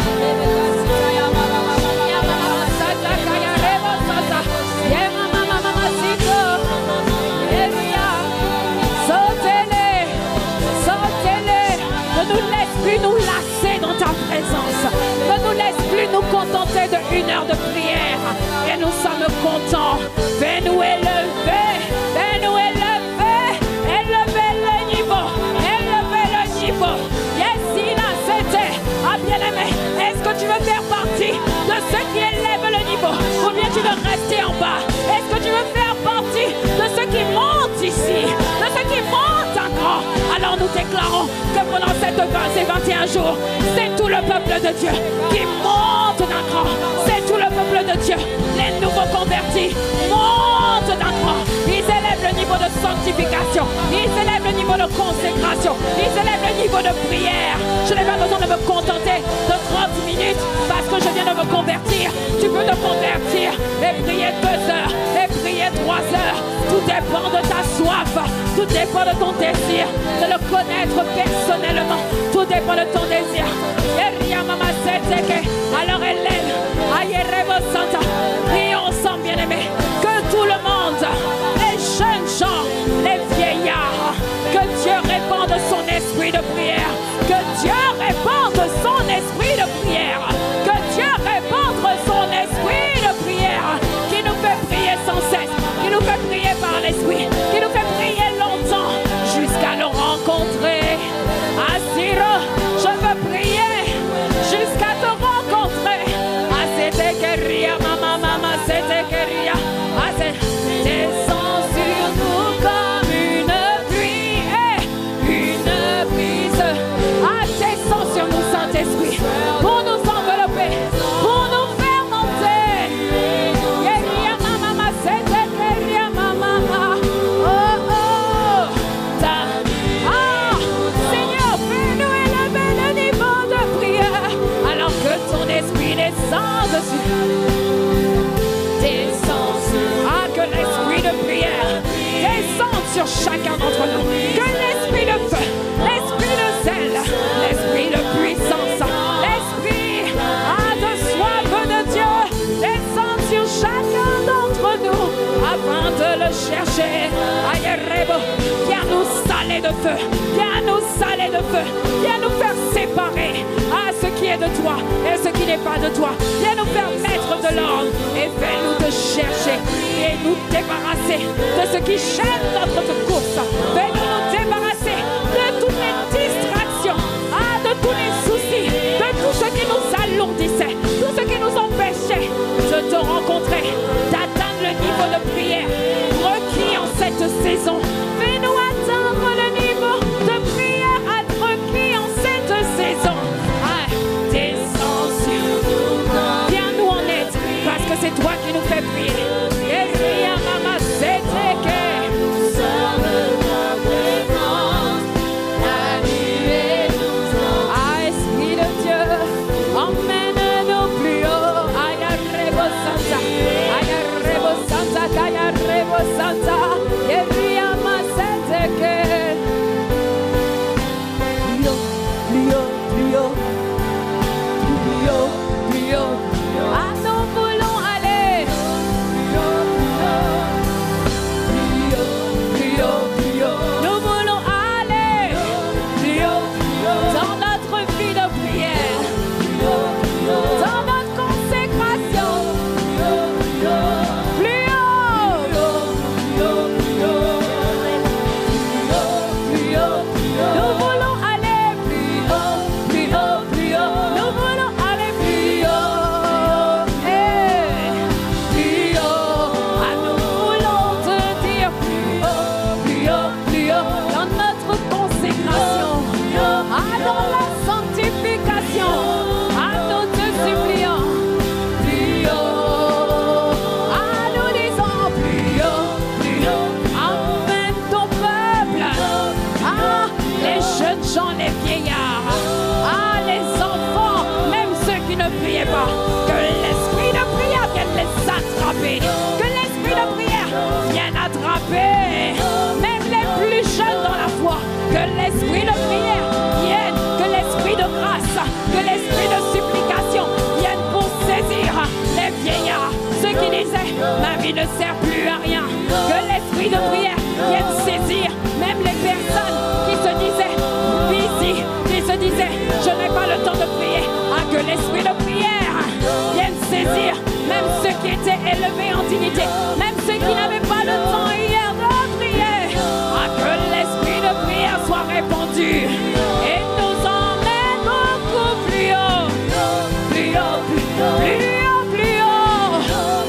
Ne nous laisse plus nous lasser dans ta présence. Ne nous laisse plus nous contenter de 1 heure de prière. Et nous sommes contents. Fais-nous élever. Fais-nous élever. Élever le niveau. Élever le niveau. Yes, il a c'était. Ah, bien-aimé, est-ce que tu veux faire partie de ceux qui élèvent le niveau? Ou bien tu veux rester en bas? Est-ce que tu veux faire partie de ceux qui montent ici? De ceux qui montent un cran? Alors nous déclarons que pendant ces 21 jours, c'est tout le peuple de Dieu qui monte d'un cran. C'est tout le peuple de Dieu. Les nouveaux convertis montent d'un cran. Ils élèvent le niveau de sanctification. Ils élèvent le niveau de consécration. Ils élèvent le niveau de prière. Je n'ai pas besoin de me contenter de 30 minutes minutes parce que je viens de me convertir. Tu peux te convertir et prier 2 heures et prier 3 heures. Tout dépend de ta soif. Tout dépend de ton désir de le connaître personnellement. Tout dépend de ton désir. Alors Hélène, prions ensemble, bien-aimés, que tout le monde, les jeunes gens, les vieillards, que Dieu répande son esprit de prière, que Dieu répande son esprit de prière, que Dieu répande son esprit de prière, qui nous fait prier sans cesse, qui nous fait prier par l'esprit, qui nous fait prier longtemps, jusqu'à le rencontrer. Asiro, je veux prier jusqu'à te rencontrer. Descends sur nous comme une pluie, une brise. Descends sur nous, Saint-Esprit, pour nous envelopper, pour nous faire monter. Seigneur, fais-nous élever le niveau de prière, alors que ton esprit descend dessus. Que l'esprit de prière descende sur chacun d'entre nous. Que l'esprit de feu, l'esprit de zèle, l'esprit de puissance, l'esprit de soif de Dieu descende sur chacun d'entre nous afin de le chercher. Viens nous saler de feu, viens nous saler de feu, viens nous faire séparer à ce qui est de toi et ce qui n'est pas de toi. Viens nous faire mettre de l'ordre et fais-nous te chercher et nous débarrasser de ce qui gêne notre course. Fais-nous nous débarrasser de toutes les distractions, de tous les soucis, de tout ce qui nous alourdissait, tout ce qui nous empêchait de te rencontrer, d'atteindre le niveau de prière requis en cette saison. Fais-nous atteindre le niveau de prière requis en cette saison. Descends sur nous, viens-nous en aide, parce que c'est toi qui nous fais prier. Esprit de Dieu, emmène-nous plus haut. ma vie ne sert plus à rien. Que l'esprit de prière vienne saisir même les personnes qui se disaient busy, qui se disaient je n'ai pas le temps de prier. Ah, que l'esprit de prière vienne saisir même ceux qui étaient élevés en dignité, même ceux qui n'avaient pas le temps hier de prier. Ah, que l'esprit de prière soit répandu et nous emmène beaucoup plus haut, plus haut, plus haut, plus haut, plus haut.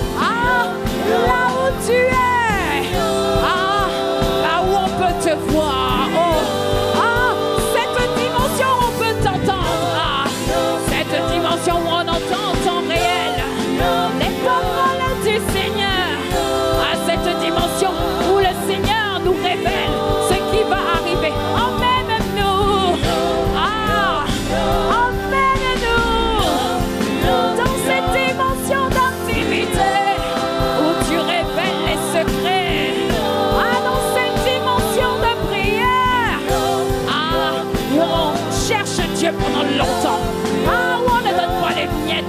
Ah, là où tu es, ah, là où on peut te voir. Oh, ah, cette dimension où on peut t'entendre. Ah, cette dimension où on entend en temps réel les paroles.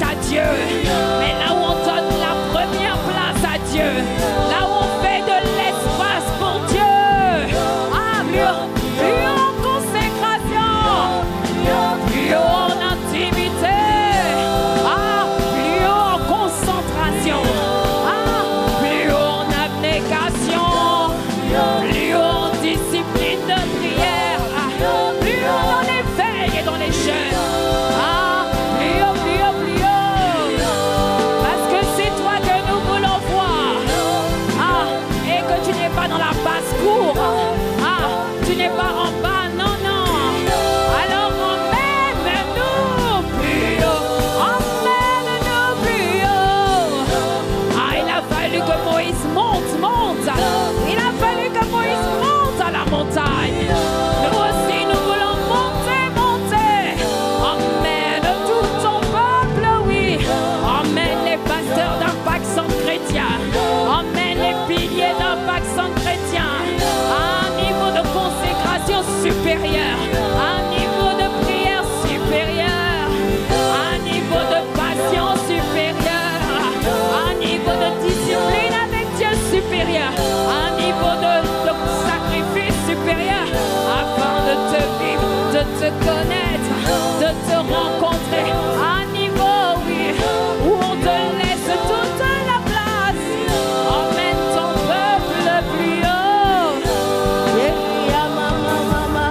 à Dieu, mais là où on donne la première place à Dieu, là où on fait de l'espace pour Dieu. Ah, plus en consécration, plus en intimité, ah, plus en concentration, ah, plus en abnégation, plus en discipline de prière, ah, plus dans les veilles et dans les jeûnes. Ah, plus haut, plus haut, plus haut. Parce que c'est toi que nous voulons voir. Ah, et que tu n'es pas dans la basse-cour. Ah, tu n'es pas en bas, non, non. Alors emmène-nous plus haut. Emmène-nous plus haut. Ah, il a fallu que Moïse monte. Il a fallu que Moïse monte à la montagne. Nous aussi, nous voulons monter. Emmène tout ton peuple, oui. Emmène les pasteurs d'Impact Centre Chrétien. Emmène les piliers d'Impact Centre Chrétien à un niveau de consécration supérieur, à un niveau de prière supérieur, à un niveau de patience supérieur, à un niveau de discipline avec Dieu supérieur, à un niveau de sacrifice supérieur, afin de te vivre, de te connaître, de te rencontrer à un niveau, oui, où on te laisse toute la place. Emmène ton peuple plus haut. Yeah, mama.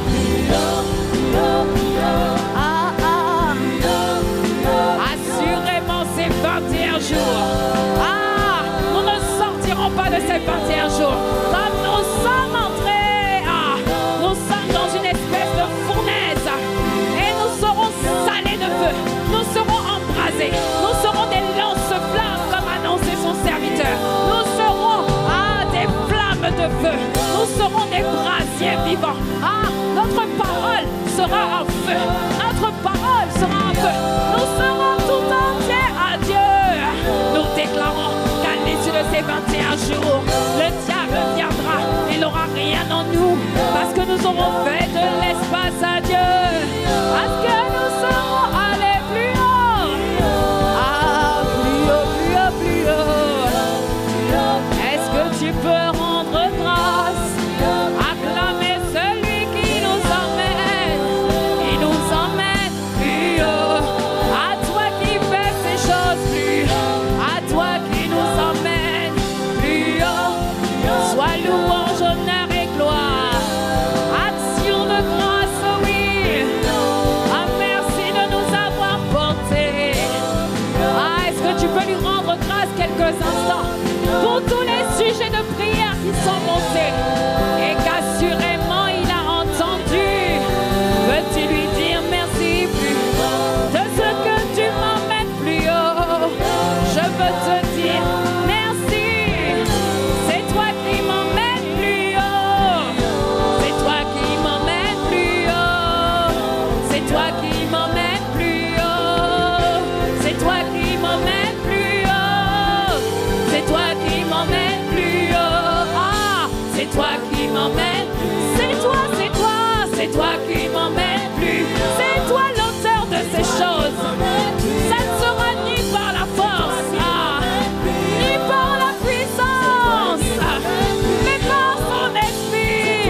Assurément ces 21 jours. Ah, nous ne sortirons pas de ces 21 jours. Comme nous sommes entrés, nous sommes dans une espèce de fournaise. Et nous serons salés de feu. Nous serons embrasés. Nous serons des lance-flammes, comme annonçait son serviteur. Nous serons des flammes de feu. Nous serons des brasiers vivants. Ah, notre parole sera un feu. Notre parole sera un feu. Nous serons tout entiers à Dieu. Nous déclarons qu'à l'issue de ces 21 jours, le diable viendra. Il n'aura rien en nous. Parce que nous aurons fait de l'espace à Dieu. Parce que nous serons allés plus haut. Ah, plus haut, plus haut, plus haut. Est-ce que tu peux rendre grâce? Acclamer celui qui nous emmène plus haut. À toi qui fais ces choses plus haut. À toi qui nous emmène plus haut. Sois louange, honneur et gloire. Action de grâce, oui. Ah, merci de nous avoir portés. Ah, est-ce que tu peux lui rendre grâce quelques instants pour tous les sujets de prière qui sont montés et qu'assurément il a entendu? Veux-tu lui dire merci plus de ce que tu m'emmènes plus haut? Je veux te dire merci. C'est toi qui m'emmènes plus haut. C'est toi qui m'emmènes plus haut. C'est toi qui m'emmènes plus haut. C'est toi qui m'emmènes plus haut. C'est toi qui m'emmènes plus haut. Ah, c'est toi qui m'emmènes. C'est toi qui m'emmènes plus. C'est toi l'auteur de ces choses. Ça ne sera ni par la force, ni par la puissance, mais par son esprit.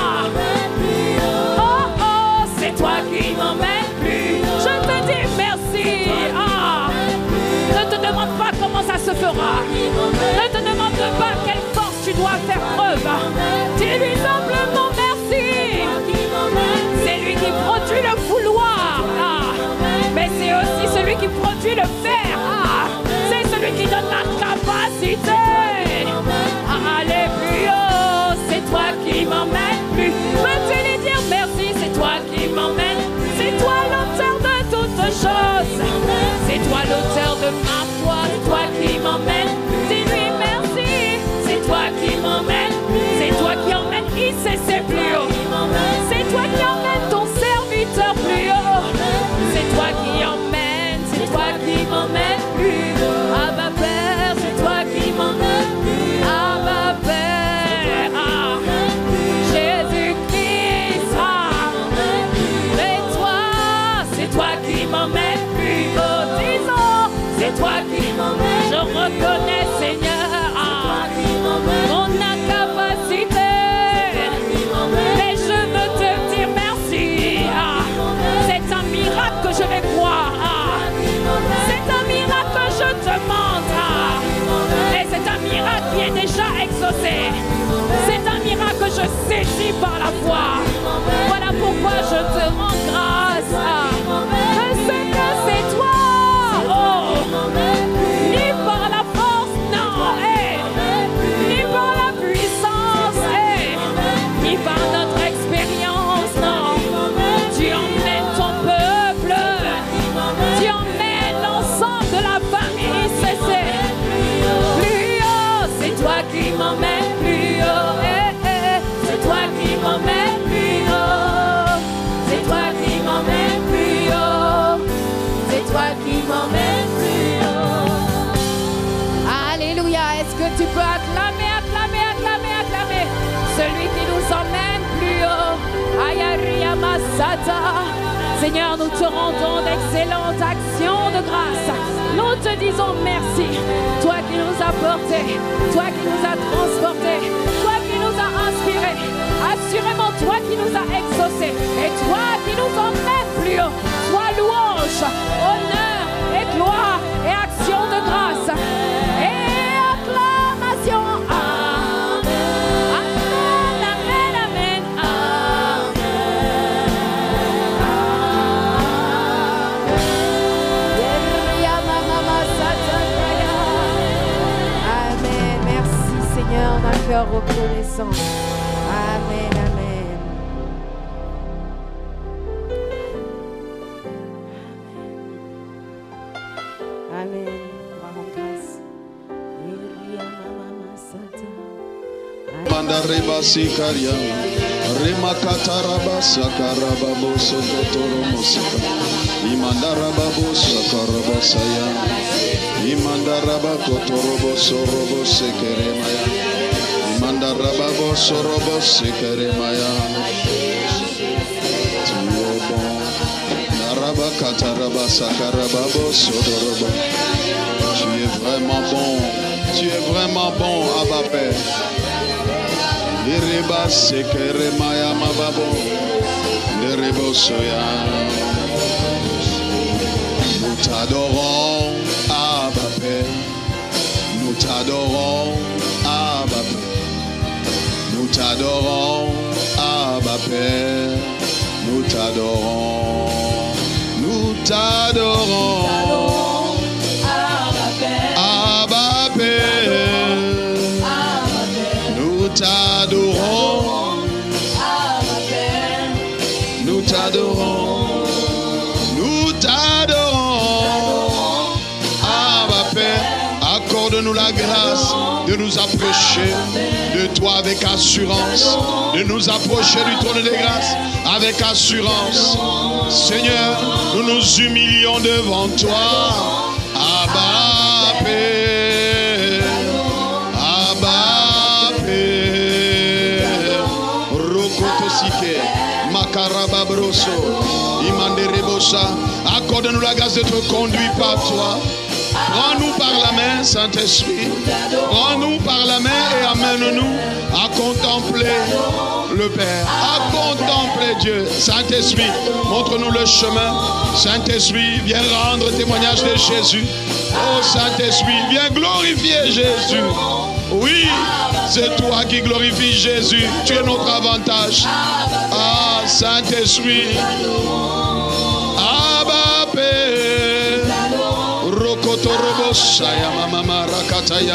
Oh, c'est toi qui m'emmènes plus. Je te dis merci. Ne te demande pas comment ça se fera. Ne te demande pas quelle force tu dois faire preuve. Dis-lui simplement merci. C'est lui qui produit le vouloir. Mais c'est aussi celui qui produit le faire. C'est celui qui donne la capacité. Allez plus haut. C'est toi qui m'emmènes plus. Peux-tu lui dire merci? C'est toi qui m'emmènes. C'est toi l'auteur de toutes choses. C'est toi l'auteur de ma foi. C'est toi qui m'emmènes. Dis-lui merci. C'est toi qui m'emmènes. C'est toi qui emmènes ICC plus haut. C'est toi qui emmènes ton serviteur plus haut. C'est toi qui emmènes. C'est toi qui m'emmènes plus haut. Ah, ma Père, c'est toi qui m'emmènes plus haut. Ah, ma Père, Jésus-Christ, c'est toi qui m'emmènes plus haut. Disons. saisis par la foi. Voilà pourquoi je te rends grâce. Je sais que c'est toi. Oh, ni par la force, non, ni par la puissance, ni par notre expérience, non. Tu emmènes ton peuple, tu emmènes l'ensemble de la famille, c'est plus haut, c'est toi qui m'emmènes plus haut, c'est toi qui m'emmènes plus haut, c'est toi qui m'emmènes plus haut, c'est toi qui m'emmènes plus haut. Alléluia, est-ce que tu peux acclamer, acclamer, acclamer, acclamer celui qui nous emmène plus haut? Ayaria Masata. Seigneur, nous te rendons d'excellentes actions de grâce. Nous te disons merci. Toi qui nous as portés, toi qui nous as transportés, toi qui nous as inspirés. Assurément, toi qui nous as exaucés et toi qui nous emmènes plus haut. Sois louange, honneur et gloire et action de grâce. Et acclamation. D'un cœur reconnaissant. Amen, amen. Amen. On va rendre grâce. Mandareba sikaria, remakataraba sakaraba bosokotoro mosika, imandaraba bosakaraba saya, imandaraba kotorobo sorobo sekeremaya, imandaraba bosorobo sekeremaya. Tu es bon, naraba kataraba sakaraba bosodorobo. Tu es vraiment bon, tu es vraiment bon, Abba Père. Ireba sekere maya mababo, nerebo soya. Nous t'adorons, Abba Père. Nous t'adorons, Abba Père. Nous t'adorons, Abba Père. Nous t'adorons. Nous t'adorons, Abba Père. Abba Père. Nous t'adorons, nous t'adorons, nous t'adorons, Abba Père. Accorde-nous la grâce de nous approcher de toi avec assurance, de nous approcher du trône des grâces avec assurance. Seigneur, nous nous humilions devant toi, Abba Père, Abba. Accorde-nous la grâce d'être conduit par toi. Prends-nous par la main, Saint-Esprit. Prends-nous par la main et amène-nous à contempler le Père, à contempler Dieu. Saint-Esprit, montre-nous le chemin. Saint-Esprit, viens rendre témoignage de Jésus. Oh Saint-Esprit, viens glorifier Jésus. Oui, c'est toi qui glorifies Jésus. Tu es notre avantage. Ah, Saint-Esprit. Abba Père. Rokotorobo Saya Mama Rakataya.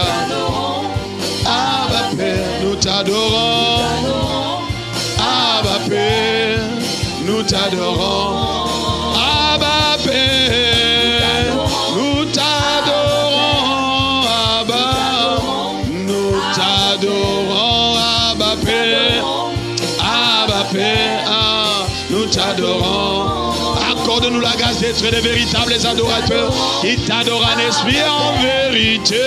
Abba Père, nous t'adorons. Abba Père, nous t'adorons. Abba Père, nous t'adorons. Abba, nous t'adorons. Abba Père, Abba Père, nous t'adorons. Accorde-nous la grâce d'être des véritables adorateurs qui t'adorent en esprit et en vérité.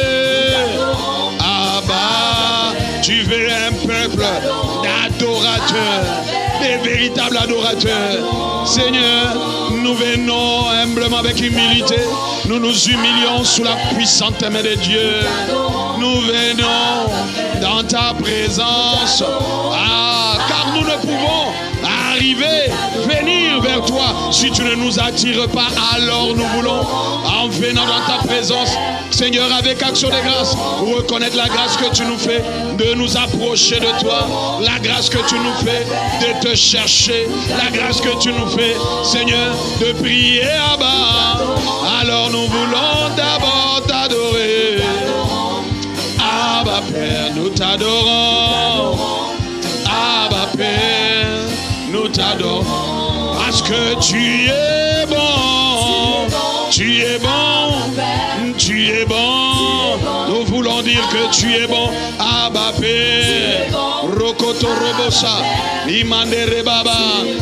Abba, tu veux un peuple d'adorateurs, des véritables adorateurs. Seigneur, nous venons humblement avec humilité. Nous nous humilions sous la puissante main de Dieu. Nous venons dans ta présence. Ah, car nous ne pouvons arriver, venir vers toi. Si tu ne nous attires pas, alors nous voulons, en venant dans ta présence, Seigneur, avec action de grâce, reconnaître la grâce que tu nous fais de nous approcher de toi, la grâce que tu nous fais de te chercher, la grâce que tu nous fais, Seigneur, de prier à bas. Alors nous voulons d'abord t'adorer. Abba Père, nous t'adorons. Abba Père, nous t'adorons. Parce que tu es bon, tu es bon, tu es bon. Nous voulons dire que tu es bon. Abba Père, Rokoto Robosa, Imandere Baba.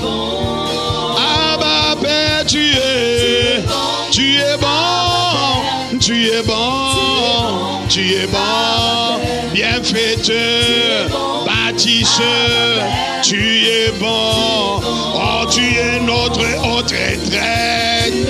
Abba Père, tu es bon, tu es bon, tu es bon. Bienfaiteur, bâtisseur, tu es bon. Oh, tu es notre haute retraite.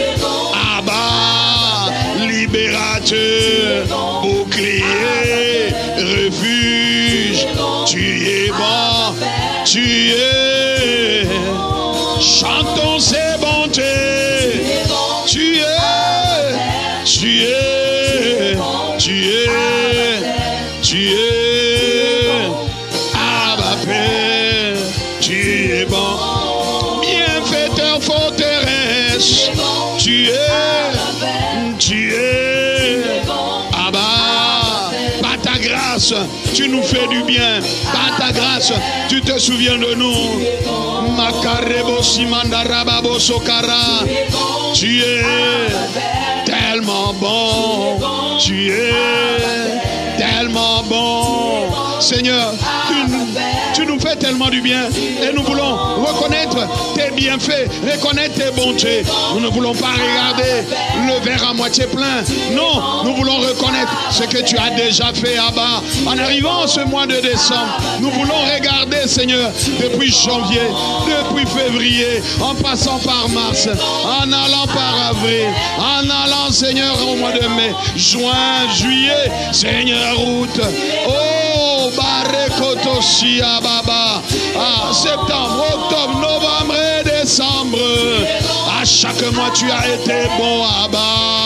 Abba, libérateur, bouclier, refuge. Tu es bon, tu es. Chantons ses bontés. Tu es, tu es, tu es, tu es. Abba Père, tu es bon. Bienfaiteur forteresse, tu es, tu es. Abba, par ta grâce, tu nous fais du bien. Par ta grâce, tu te souviens de nous. Makarebo Simandarababo Sokara. Tu es tellement bon. Tu es tellement bon. Seigneur, tu nous fais tellement du bien. Et nous voulons reconnaître tes bienfaits, reconnaître tes bontés. Nous ne voulons pas regarder le verre à moitié plein. Non, nous voulons reconnaître ce que tu as déjà fait là-bas. En arrivant en ce mois de décembre, nous voulons regarder, Seigneur, depuis janvier, depuis février, en passant par mars, en allant par avril, en allant, Seigneur, au mois de mai, juin, juillet, Seigneur, août. Oh, Barekoto Sia Baba. Ah, septembre, octobre, novembre et décembre. À chaque mois, tu as été bon, Abba.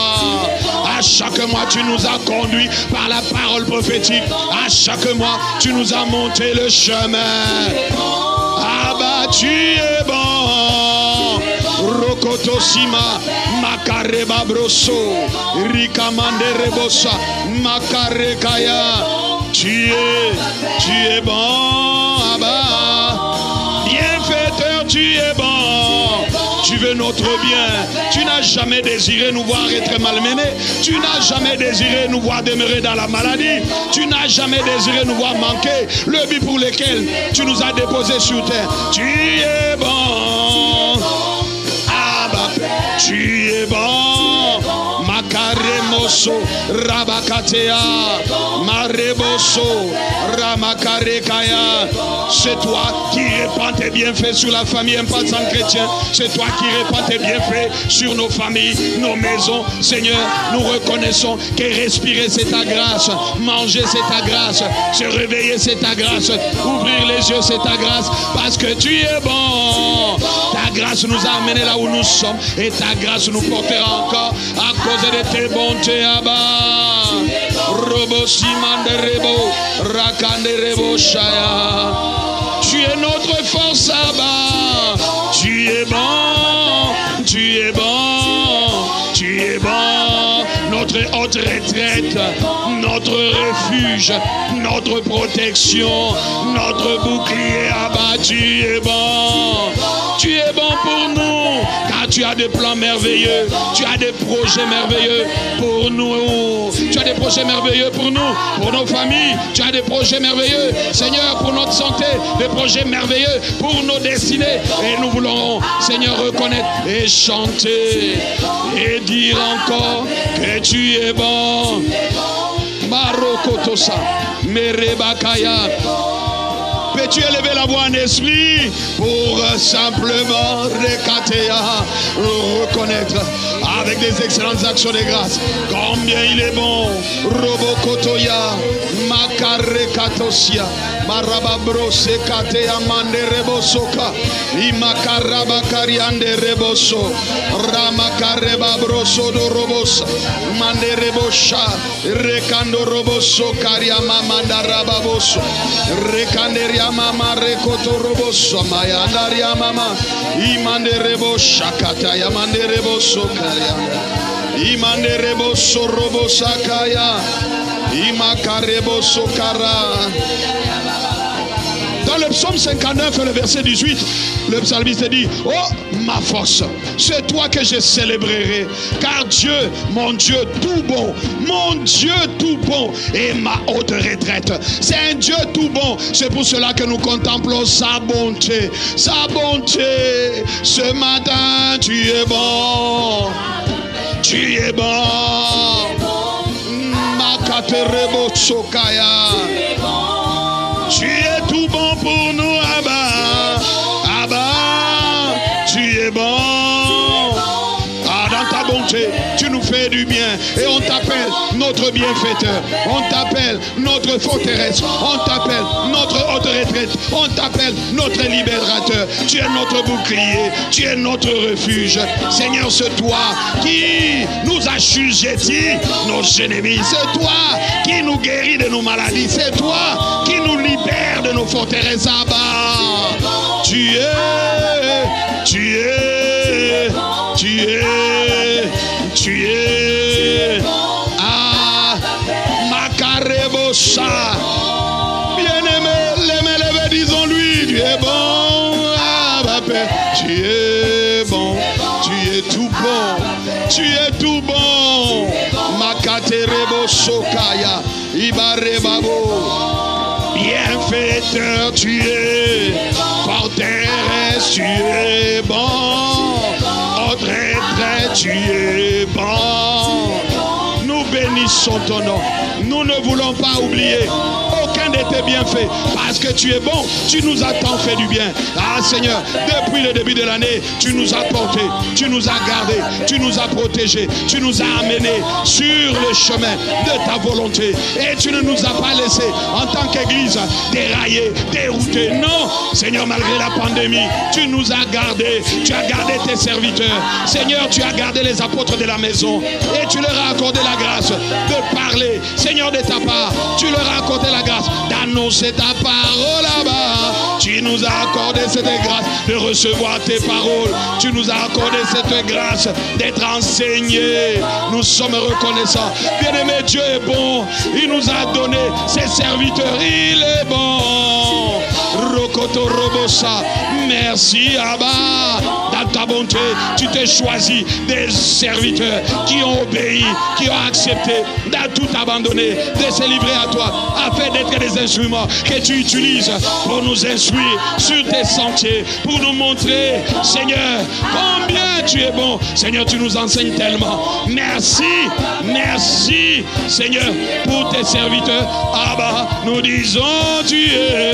À chaque mois, tu nous as conduits par la parole prophétique. À chaque mois, tu nous as monté le chemin. Abba, tu es bon. Rokoto Sima, Makareba Broso, Rikamande Rebosa, Makarekaya. Tu es bon, Abba. Bienfaiteur, tu es bon. Tu veux notre bien. Tu n'as jamais désiré nous voir être malmenés. Tu n'as jamais désiré nous voir demeurer dans la maladie. Tu n'as jamais désiré nous voir manquer le but pour lequel tu nous as déposés sur terre. Tu es bon. Abba, tu es bon. Makaremoso, Rabakatea, Mareboso, Ramakarekaya. C'est toi qui répands tes bienfaits sur la famille impatient chrétien. C'est toi qui répands tes bienfaits sur nos familles, nos maisons. Seigneur, nous reconnaissons que respirer c'est ta grâce, manger c'est ta grâce, se réveiller c'est ta grâce, ouvrir les yeux c'est ta grâce, parce que tu es bon. Ta grâce nous a amenés là où nous sommes et ta grâce nous portera encore à cause de tes bontés, Abba. Robo Simanderebo, Rakanderebo Shaya. Tu es notre force, Abba. Tu es bon, tu es bon, tu es bon. Notre haute retraite, notre refuge, notre protection, notre bouclier, Abba. Tu es bon. Tu es bon pour nous, car tu as des plans merveilleux, tu as des projets merveilleux pour nous. Tu as des projets merveilleux pour nous, pour nos familles. Tu as des projets merveilleux, Seigneur, pour notre santé, des projets merveilleux pour nos destinées. Et nous voulons, Seigneur, reconnaître et chanter et dire encore que tu es bon. Marokotosa, Merebakaya. Peux-tu élever la voix en esprit pour simplement reconnaître avec des excellentes actions de grâce combien il est bon. Robokotoya, Imakare katosia. Marababro sekate amande rebosoka. Imakaraba kariande reboso. Ramakareba broso do robosa. Mande rebosha. Rekando roboso kariama mandarababoso. Rekanderia mama rekoto roboso. Mayandaria mama. Imande rebosha kata yamande reboso karianda. Imande reboso robosa kaya. Imakarebo sokara. Dans le psaume 59, le verset 18, le psalmiste dit: oh ma force, c'est toi que je célébrerai, car Dieu, mon Dieu tout bon, mon Dieu tout bon est ma haute retraite. C'est un Dieu tout bon. C'est pour cela que nous contemplons sa bonté. Sa bonté. Ce matin, tu es bon. Tu es bon. Makaterebo Sokaya. Tu es tout bon pour nous, Abba. Abba, tu es bon. Ah, dans ta bonté, tu nous fais du bien. Et on t'appelle notre bienfaiteur. On t'appelle notre forteresse. On t'appelle notre haute retraite. On t'appelle notre libérateur. Tu es notre bouclier. Tu es notre refuge. Seigneur, c'est toi qui nous assujettis nos ennemis. C'est toi qui nous guérit de nos maladies. C'est toi qui nous libère de nos forteresses. Abba, tu es. Ah, Makarebosa. Bien-aimé, les disons-lui, tu es bon. Ah, ma Père, tu es bon. Tu es tout bon. Tu es tout bon. Makaterebo Sokaya. Ibarebabo. Bienfaiteur, tu es. Forteresse, tu es bon. Haute retraite, tu es bon. Nous bénissons ton nom. Nous ne voulons pas oublier aucun de tes bienfaits. Parce que tu es bon, tu nous as tant fait du bien. Ah Seigneur, depuis le début de l'année, tu nous as portés, tu nous as gardés, tu nous as protégés, tu nous as amenés sur le chemin de ta volonté. Et tu ne nous as pas laissés en tant qu'église dérailler, dérouter. Non, Seigneur, malgré la pandémie, tu nous as gardés, tu as gardé tes serviteurs. Seigneur, tu as gardé les apôtres de la maison et tu leur as accordé la grâce de parler, Seigneur, de ta part. Tu leur as accordé la grâce d'annoncer ta parole là-bas. Tu nous as accordé cette grâce de recevoir tes paroles. Tu nous as accordé cette grâce d'être enseignés. Nous sommes reconnaissants. Bien-aimé, Dieu est bon. Il nous a donné ses serviteurs. Il est bon. Rokoto Robosa. Merci, Abba. Dans ta bonté, tu t'es choisi des serviteurs qui ont obéi, qui ont accepté de tout abandonner, de se livrer à toi, afin d'être des instruments que tu utilises pour nous instruire sur tes sentiers, pour nous montrer, Seigneur, combien tu es bon. Seigneur, tu nous enseignes tellement. Merci, merci, Seigneur, pour tes serviteurs. Abba, nous disons, tu es.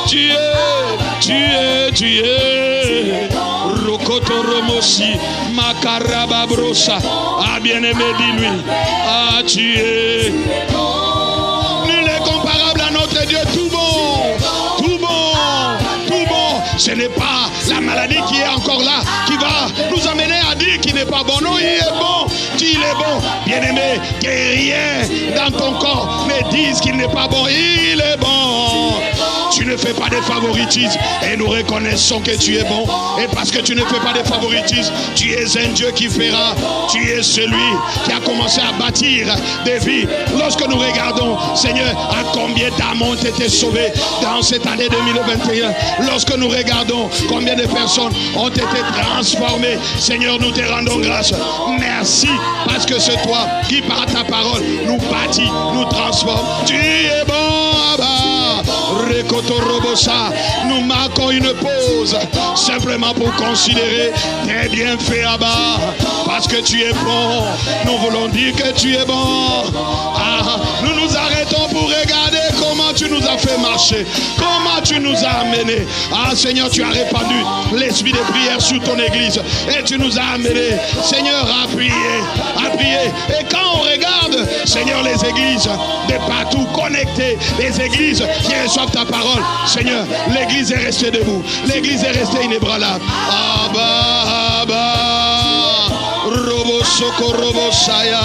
Rokoto Romosi, Makaraba Brosa. Ah, bien-aimé, dis-lui. Ah, tu es. Nul n'est comparable à notre Dieu, tout bon. Tout bon. Tout bon. Ce n'est pas la maladie qui est encore là, qui va nous amener à dire qu'il n'est pas bon. Non, il est bon. Il est bon. Bien-aimé, que rien dans ton corps ne dise qu'il n'est pas bon. Il est bon. Tu ne fais pas de favoritisme et nous reconnaissons que tu es bon. Et parce que tu ne fais pas de favoritisme, tu es un Dieu qui fera. Tu es celui qui a commencé à bâtir des vies. Lorsque nous regardons, Seigneur, à combien d'âmes ont été sauvées dans cette année 2021. Lorsque nous regardons combien de personnes ont été transformées, Seigneur, nous te rendons grâce. Merci parce que c'est toi qui par ta parole nous bâtis, nous transforme. Tu es bon, Abba. Rekoto Robosa, nous marquons une pause simplement pour considérer tes bienfaits, Abba, parce que tu es bon. Nous voulons dire que tu es bon. Ah, nous nous arrêtons pour regarder comment tu nous as fait marcher, comment tu nous as amenés. Ah Seigneur, tu as répandu l'esprit de prière sur ton église et tu nous as amenés, Seigneur, à prier, à prier. Et quand on regarde, Seigneur, les églises de partout connectées, les églises qui reçoivent ta parole. Seigneur, l'église est restée debout. L'église est restée inébranlable. Abba, Abba, Robo Soko, Robo Saya.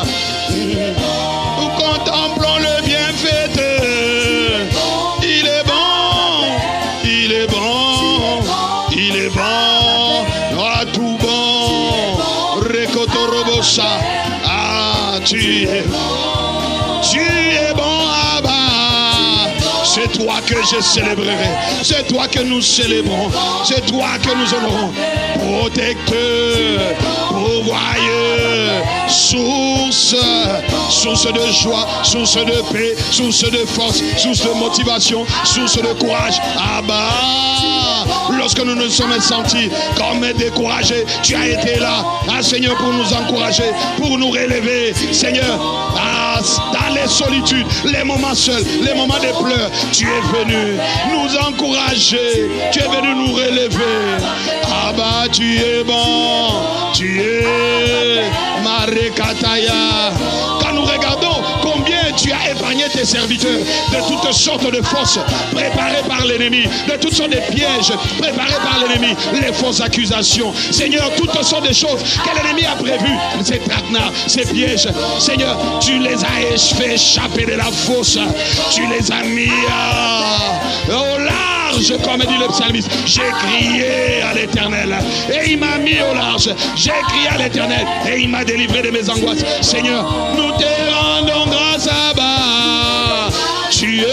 Nous contemplons le bienfaiteur. Il est bon, il est bon, il est bon. Ah, tout bon. Rekoto Robo Sa. Ah, tu es bon. Tu es bon, Abba. C'est toi que je célébrerai. C'est toi que nous célébrons. C'est toi que nous honorons. Protecteur, pourvoyeur, source de joie, source de paix, source de force, source de motivation, source de courage. Abba, lorsque nous nous sommes sentis comme découragés, tu as été là, Seigneur, pour nous encourager, pour nous relever. Seigneur, dans les solitudes, les moments seuls, les moments de pleurs, tu es venu nous encourager, tu es venu nous relever. Abba, tu es bon, tu es Marekataya. Quand nous regardons combien tu as épargné tes serviteurs de toutes sortes de forces préparées par l'ennemi, de toutes sortes de pièges préparés par l'ennemi, les fausses accusations. Seigneur, toutes sortes de choses que l'ennemi a prévues, ces traquenards, ces pièges. Seigneur, tu les as fait échapper de la fosse. Tu les as mis au large, comme dit le psalmiste. J'ai crié à l'Éternel et il m'a mis au large. J'ai crié à l'Éternel et il m'a délivré de mes angoisses. Seigneur, nous te rendons grâce à bas. Tu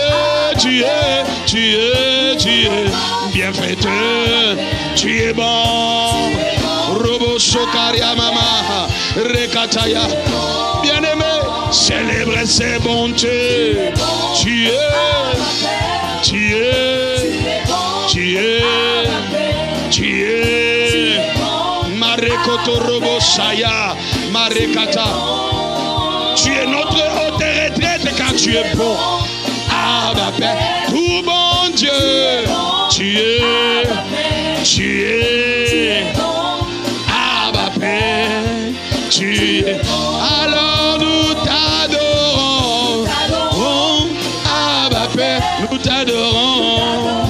es bienfaiteur. Tu es bon. Robo Sokaria Mama Rekataya. Bien-aimé, célèbre ses bontés. Tu es Marekoto Robo Saya Marekata. Tu es notre haute retraite car tu es bon. Abba Père, tout bon Dieu. Tu es Abba Père. Tu es. Alors nous t'adorons. Oh, Abba Père, nous t'adorons.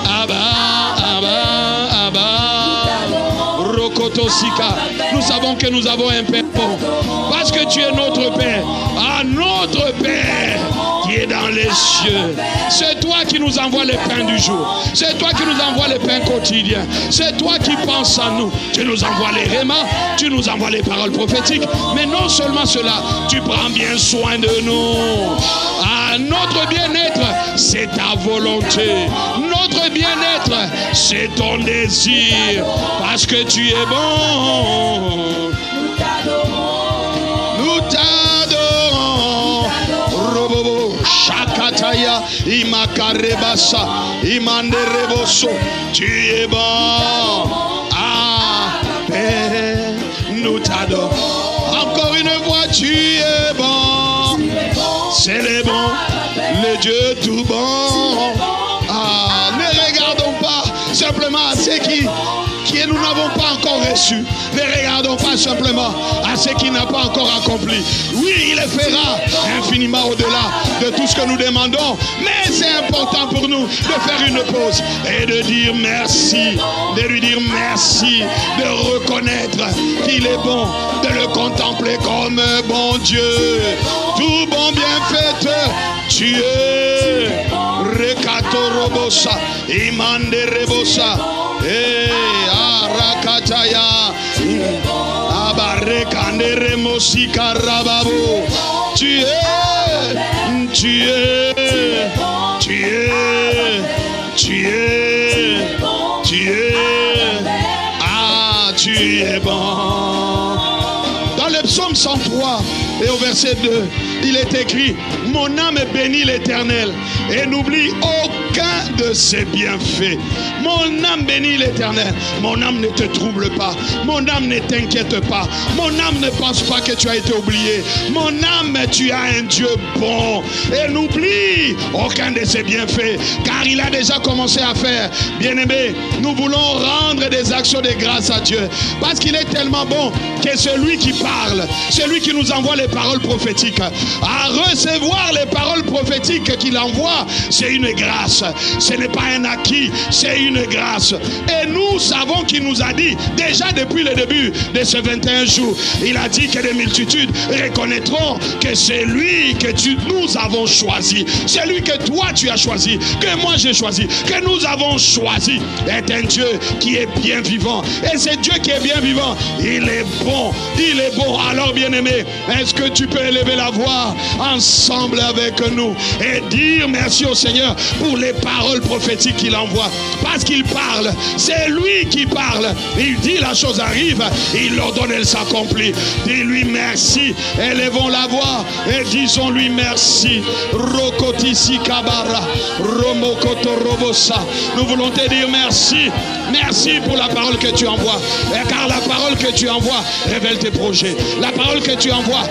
Nous savons que nous avons un Père bon, parce que tu es notre Père, notre Père qui est dans les cieux. C'est toi qui nous envoies le pain du jour. C'est toi qui nous envoies le pain quotidien. C'est toi qui penses à nous. Tu nous envoies les rémas, tu nous envoies les paroles prophétiques. Mais non seulement cela, tu prends bien soin de nous. Notre bien-être, c'est ta volonté. Notre bien-être, c'est ton désir. Parce que tu es bon. Nous t'adorons. Nous t'adorons. Robobo, Shakataya, Imakarebasa, Imandereboso. Tu es bon. Père, nous t'adorons. Encore une fois, tu es bon. Célébrons le Dieu tout bon. Ne regardons pas simplement à ceux qui nous n'avons pas encore reçus. Ne regardons pas simplement à ceux qui n'ont pas encore accompli. Oui, il le fera infiniment au-delà de tout ce que nous demandons. Mais c'est important pour nous de faire une pause et de dire merci, de lui dire merci, de reconnaître qu'il est bon, de le contempler comme un bon Dieu. Tout bon bienfaiteur, tu es Rekato Robosa, Imande Rebosa, Arakataya, Abarekande Remosi Karababo. Tu es bon. Dans le psaume 103 et au verset 2, il est écrit: mon âme bénit l'Éternel et n'oublie aucun de ses bienfaits. Mon âme bénit l'Éternel. Mon âme ne te trouble pas. Mon âme ne t'inquiète pas. Mon âme ne pense pas que tu as été oublié. Mon âme, tu as un Dieu bon et n'oublie aucun de ses bienfaits, car il a déjà commencé à faire. Bien-aimés, nous voulons rendre des actions de grâce à Dieu, parce qu'il est tellement bon que celui qui parle, celui qui nous envoie les paroles prophétiques. À recevoir les paroles prophétiques qu'il envoie, c'est une grâce. Ce n'est pas un acquis, c'est une grâce. Et nous savons qu'il nous a dit, déjà depuis le début de ce 21 jours, il a dit que les multitudes reconnaîtront que c'est lui que nous avons choisi. C'est lui que toi tu as choisi, que moi j'ai choisi, que nous avons choisi. Est un Dieu qui est bien vivant. Et c'est Dieu qui est bien vivant. Il est bon, il est bon. Alors bien-aimé, est-ce que tu peux élever la voix ensemble avec nous et dire merci au Seigneur pour les paroles prophétiques qu'il envoie? Parce qu'il parle, c'est lui qui parle. Il dit la chose arrive, il l'ordonne, elle s'accomplit. Dis-lui merci, élevons la voix et disons-lui merci. Rokotisi kabara, romokoto robosa. Nous voulons te dire merci. Merci pour la parole que tu envoies. Car la parole que tu envoies révèle tes projets. La parole que tu envoies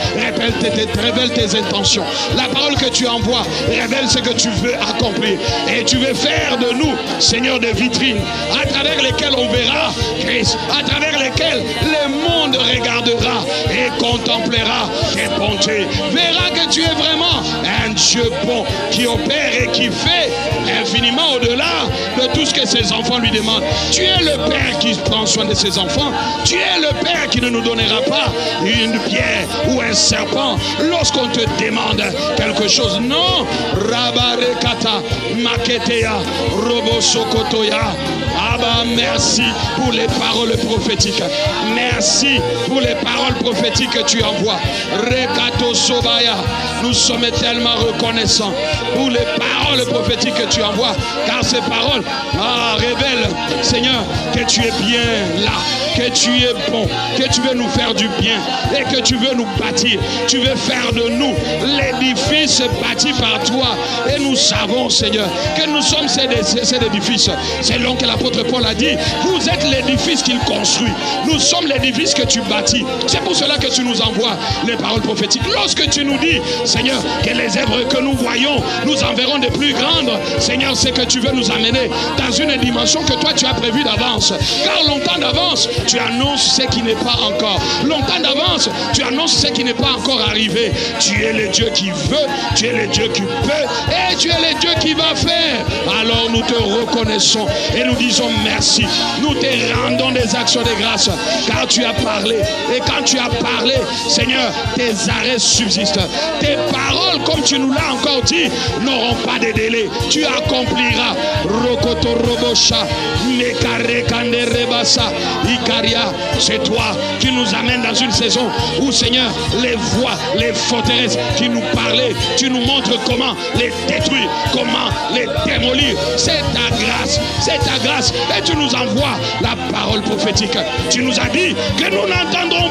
révèle tes intentions. La parole que tu envoies révèle ce que tu veux accomplir. Et tu veux faire de nous, Seigneur, des vitrines à travers lesquelles on verra Christ, à travers lesquelles le monde regardera et contemplera tes bontés. Verra que tu es vraiment un Dieu bon qui opère et qui fait infiniment au-delà de tout ce que ses enfants lui demandent. Tu es le Père qui prend soin de ses enfants. Tu es le Père qui ne nous donnera pas une pierre ou un serpent lorsqu'on te demande quelque chose. Non. Rabarekata maketea robosokotoya. Abba, merci pour les paroles prophétiques. Merci pour les paroles prophétiques que tu envoies. Rekato Sobaya. Nous sommes tellement reconnaissants pour les paroles prophétiques que tu envoies. Car ces paroles révèlent, Seigneur, que tu es bien là, que tu es bon, que tu veux nous faire du bien et que tu veux nous bâtir. Tu veux faire de nous l'édifice bâti par toi. Et nous savons, Seigneur, que nous sommes cet édifice. C'est long que l'apôtre Paul a dit, vous êtes l'édifice qu'il construit. Nous sommes l'édifice que tu bâtis. C'est pour cela que tu nous envoies les paroles prophétiques. Lorsque tu nous dis, Seigneur, que les œuvres que nous voyons, nous en verrons des plus grandes. Seigneur, c'est que tu veux nous amener dans une dimension que toi tu as prévue d'avance. Car longtemps d'avance, tu annonces ce qui n'est pas encore. Longtemps d'avance, tu annonces ce qui n'est pas encore arrivé. Tu es le Dieu qui veut, tu es le Dieu qui peut et tu es le Dieu qui va faire. Alors nous te reconnaissons et nous disons merci. Nous te rendons des actions de grâce car tu as parlé. Et quand tu as parlé, Seigneur, tes arrêts subsistent. Tes paroles, comme tu nous l'as encore dit, n'auront pas de délai. Tu accompliras. Rokoto Robosha, Mekare Kande Rebasa, Ikaria. C'est toi qui nous amènes dans une saison où, Seigneur, les voix, les forteresses qui nous parlaient, tu nous montres comment les détruire, comment les démolir. C'est ta grâce, c'est ta grâce. Et tu nous envoies la parole prophétique. Tu nous as dit que nous n'entendrons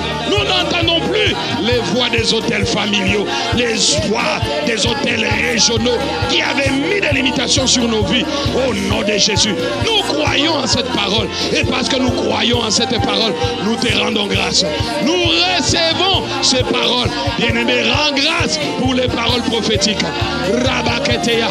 plus les voix des hôtels familiaux, les voix des hôtels régionaux qui avaient mis des limitations sur nos vies. Au nom de Jésus, nous croyons en cette parole. Et parce que nous croyons en cette parole, nous te rendons grâce. Nous recevons ces paroles. Bien-aimé, rends grâce pour les paroles prophétiques. Rabaketeya.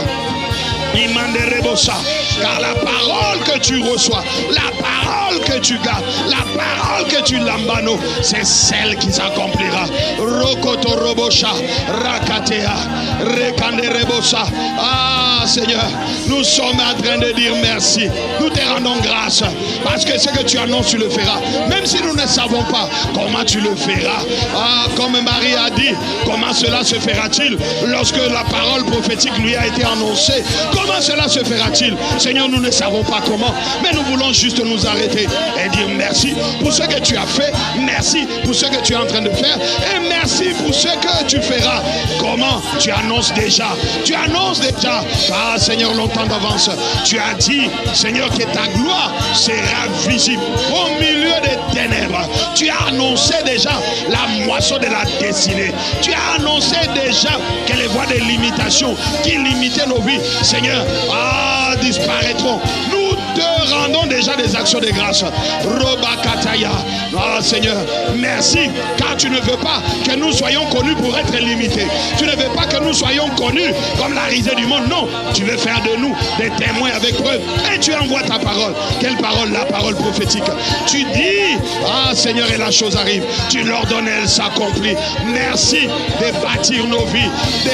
Car la parole que tu reçois, la parole que tu gardes, la parole que tu lambano, c'est celle qui s'accomplira. Rokoto Robosha, Rakatea, Rekande Rebosa. Ah Seigneur, nous sommes en train de dire merci. Nous te rendons grâce parce que ce que tu annonces, tu le feras. Même si nous ne savons pas comment tu le feras. Ah, comme Marie a dit, comment cela se fera-t-il lorsque la parole prophétique lui a été annoncée? Comment cela se fera-t-il? Seigneur, nous ne savons pas comment, mais nous voulons juste nous arrêter et dire merci pour ce que tu as fait, merci pour ce que tu es en train de faire et merci pour ce que tu feras. Comment? Tu annonces déjà. Tu annonces déjà. Ah Seigneur, longtemps d'avance, tu as dit, Seigneur, que ta gloire sera visible au milieu des ténèbres. Tu as annoncé déjà la moisson de la destinée. Tu as annoncé déjà que les voies de limitation qui limitaient nos vies, Seigneur, disparaîtront. Nous te rendons déjà des actions de grâce. Robakataya. Ah Seigneur, merci, car tu ne veux pas que nous soyons connus pour être limités. Tu ne veux pas que nous soyons connus comme la risée du monde. Non, tu veux faire de nous des témoins avec preuve. Et tu envoies ta parole. Quelle parole? La parole prophétique. Tu dis, ah Seigneur, et la chose arrive. Tu l'ordonnes, elle s'accomplit. Merci de bâtir nos vies,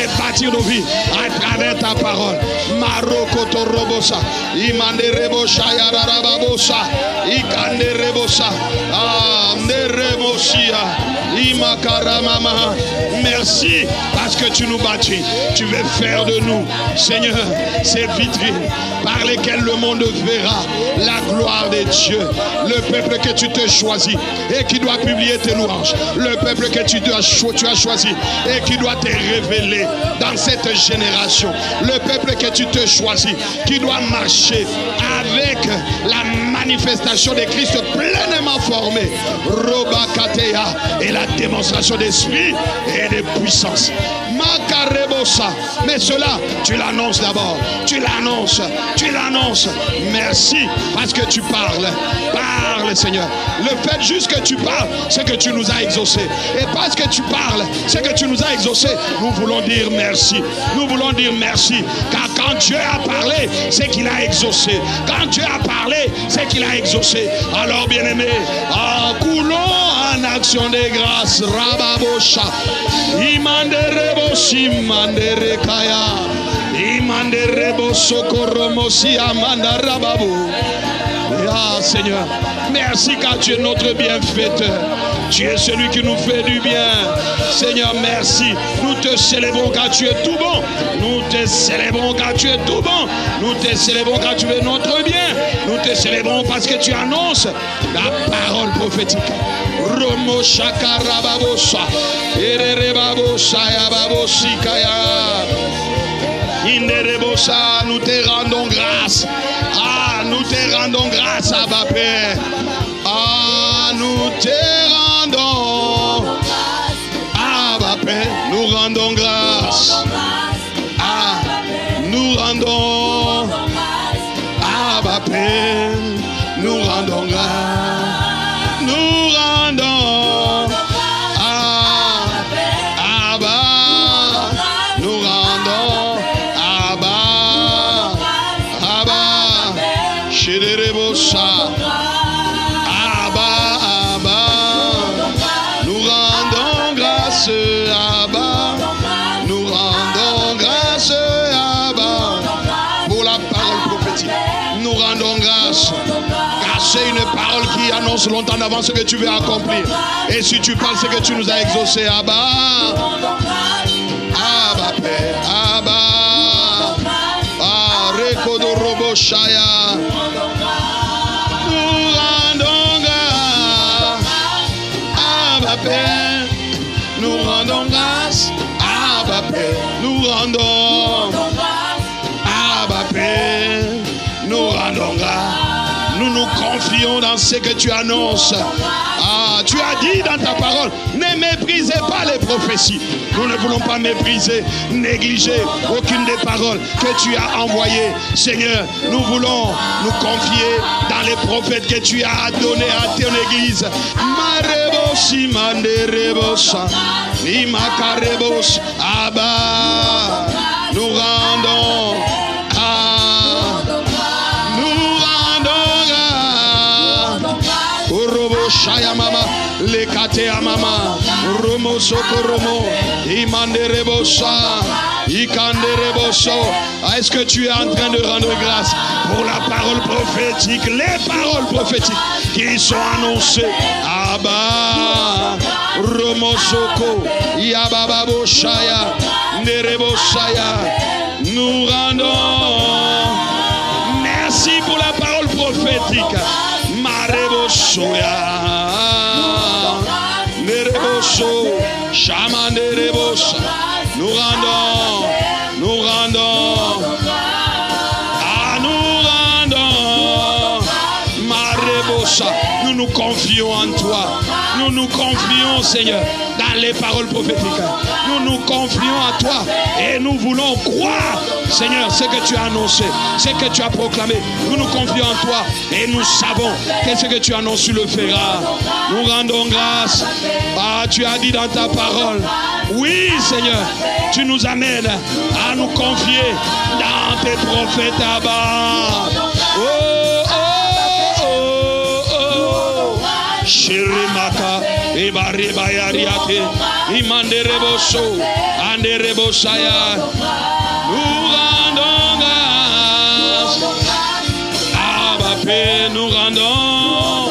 à travers ta parole. Marokoto robosa, imande rebosa yararababosa, ikande rebosa, ah neremosia, imakaramama. Merci parce que tu nous bâtis. Tu veux faire de nous, Seigneur, ces vitrines par lesquelles le monde verra la gloire de Dieu. Le peuple que tu te choisis et qui doit publier tes louanges. Le peuple que tu as choisi et qui doit te révéler dans cette génération. Le peuple que tu te choisis qui doit marcher avec la manifestation de Christ pleinement formé. Robakatea et la démonstration d'esprit et de puissance. Makarebosa. Mais cela, tu l'annonces d'abord. Tu l'annonces. Merci parce que tu parles. Parle, Seigneur. Le fait juste que tu parles, c'est que tu nous as exaucés. Et parce que tu parles, c'est que tu nous as exaucés. Nous voulons dire merci. Nous voulons dire merci. Car quand Dieu a parlé, c'est qu'il a exaucé. Quand Dieu a parlé, c'est qu'il a exaucé. Alors, bien-aimés, coulons en action de grâce. Rababosha. Imanderebosi, manderekaya. Imandereboso koromosi amanda rababo. Ah Seigneur, merci car tu es notre bienfaiteur. Tu es celui qui nous fait du bien. Seigneur, merci. Nous te célébrons car tu es tout bon. Nous te célébrons car tu es tout bon. Nous te célébrons car tu es notre bien. Nous te célébrons parce que tu annonces la parole prophétique. Romo shakara babosa. Erere babosa ya babosi kaya. Inderebosa, nous te rendons grâce. Ah, nous te rendons grâce, Abba Père. Ah, nous te rendons. Abba Père, nous rendons grâce. Ah, nous rendons. Abba Père, nous rendons grâce. Nous rendons. Ah, Abba, nous rendons. Abba, nous rendons grâce, Abba, nous rendons grâce, Abba, pour la parole prophétique. Nous rendons grâce, car c'est une parole qui annonce longtemps d'avance ce que tu veux accomplir. Et si tu parles, c'est que tu nous as exaucé, Abba. Abba, Père, Abba. Shaya. Nous rendons grâce, Abba Père. Nous rendons grâce, Abba Père. Nous rendons Abba Père. Nous rendons grâce. Nous nous confions dans ce que tu annonces. Ah, tu as dit dans ta parole, ne méprisez pas les prophéties. Nous ne voulons pas mépriser, négliger aucune des paroles que tu as envoyées. Seigneur, nous voulons nous confier dans les prophètes que tu as donnés à ton église. Marebosi manderebosa, imakarebos, Abba, nous rendons. Shaya mama, le katea mama, romo sokoromo, imanderebosa, ikandereboso. Est-ce que tu es en train de rendre grâce pour la parole prophétique, les paroles prophétiques qui sont annoncées? Abba, romo soko, yabababo shaya, nerebosaya. Nous rendons merci pour la parole prophétique. Marebosoya, Nereboso, Shaman Nerebosa, nous rendons, Marebosa, nous nous confions en toi, nous nous confions, Seigneur, dans par les paroles prophétiques. Nous nous confions à toi et nous voulons croire, Seigneur, ce que tu as annoncé, ce que tu as proclamé. Nous nous confions en toi et nous savons que ce que tu annonces, tu le feras. Nous rendons grâce. Ah, tu as dit dans ta parole, oui, Seigneur, tu nous amènes à nous confier dans tes prophètes Abba. Oh, oh, oh, oh. Shirimaka, Ebariba Yariate, Imandereboso, Anderebosaya. Nous rendons grâce. Abba Père, nous rendons.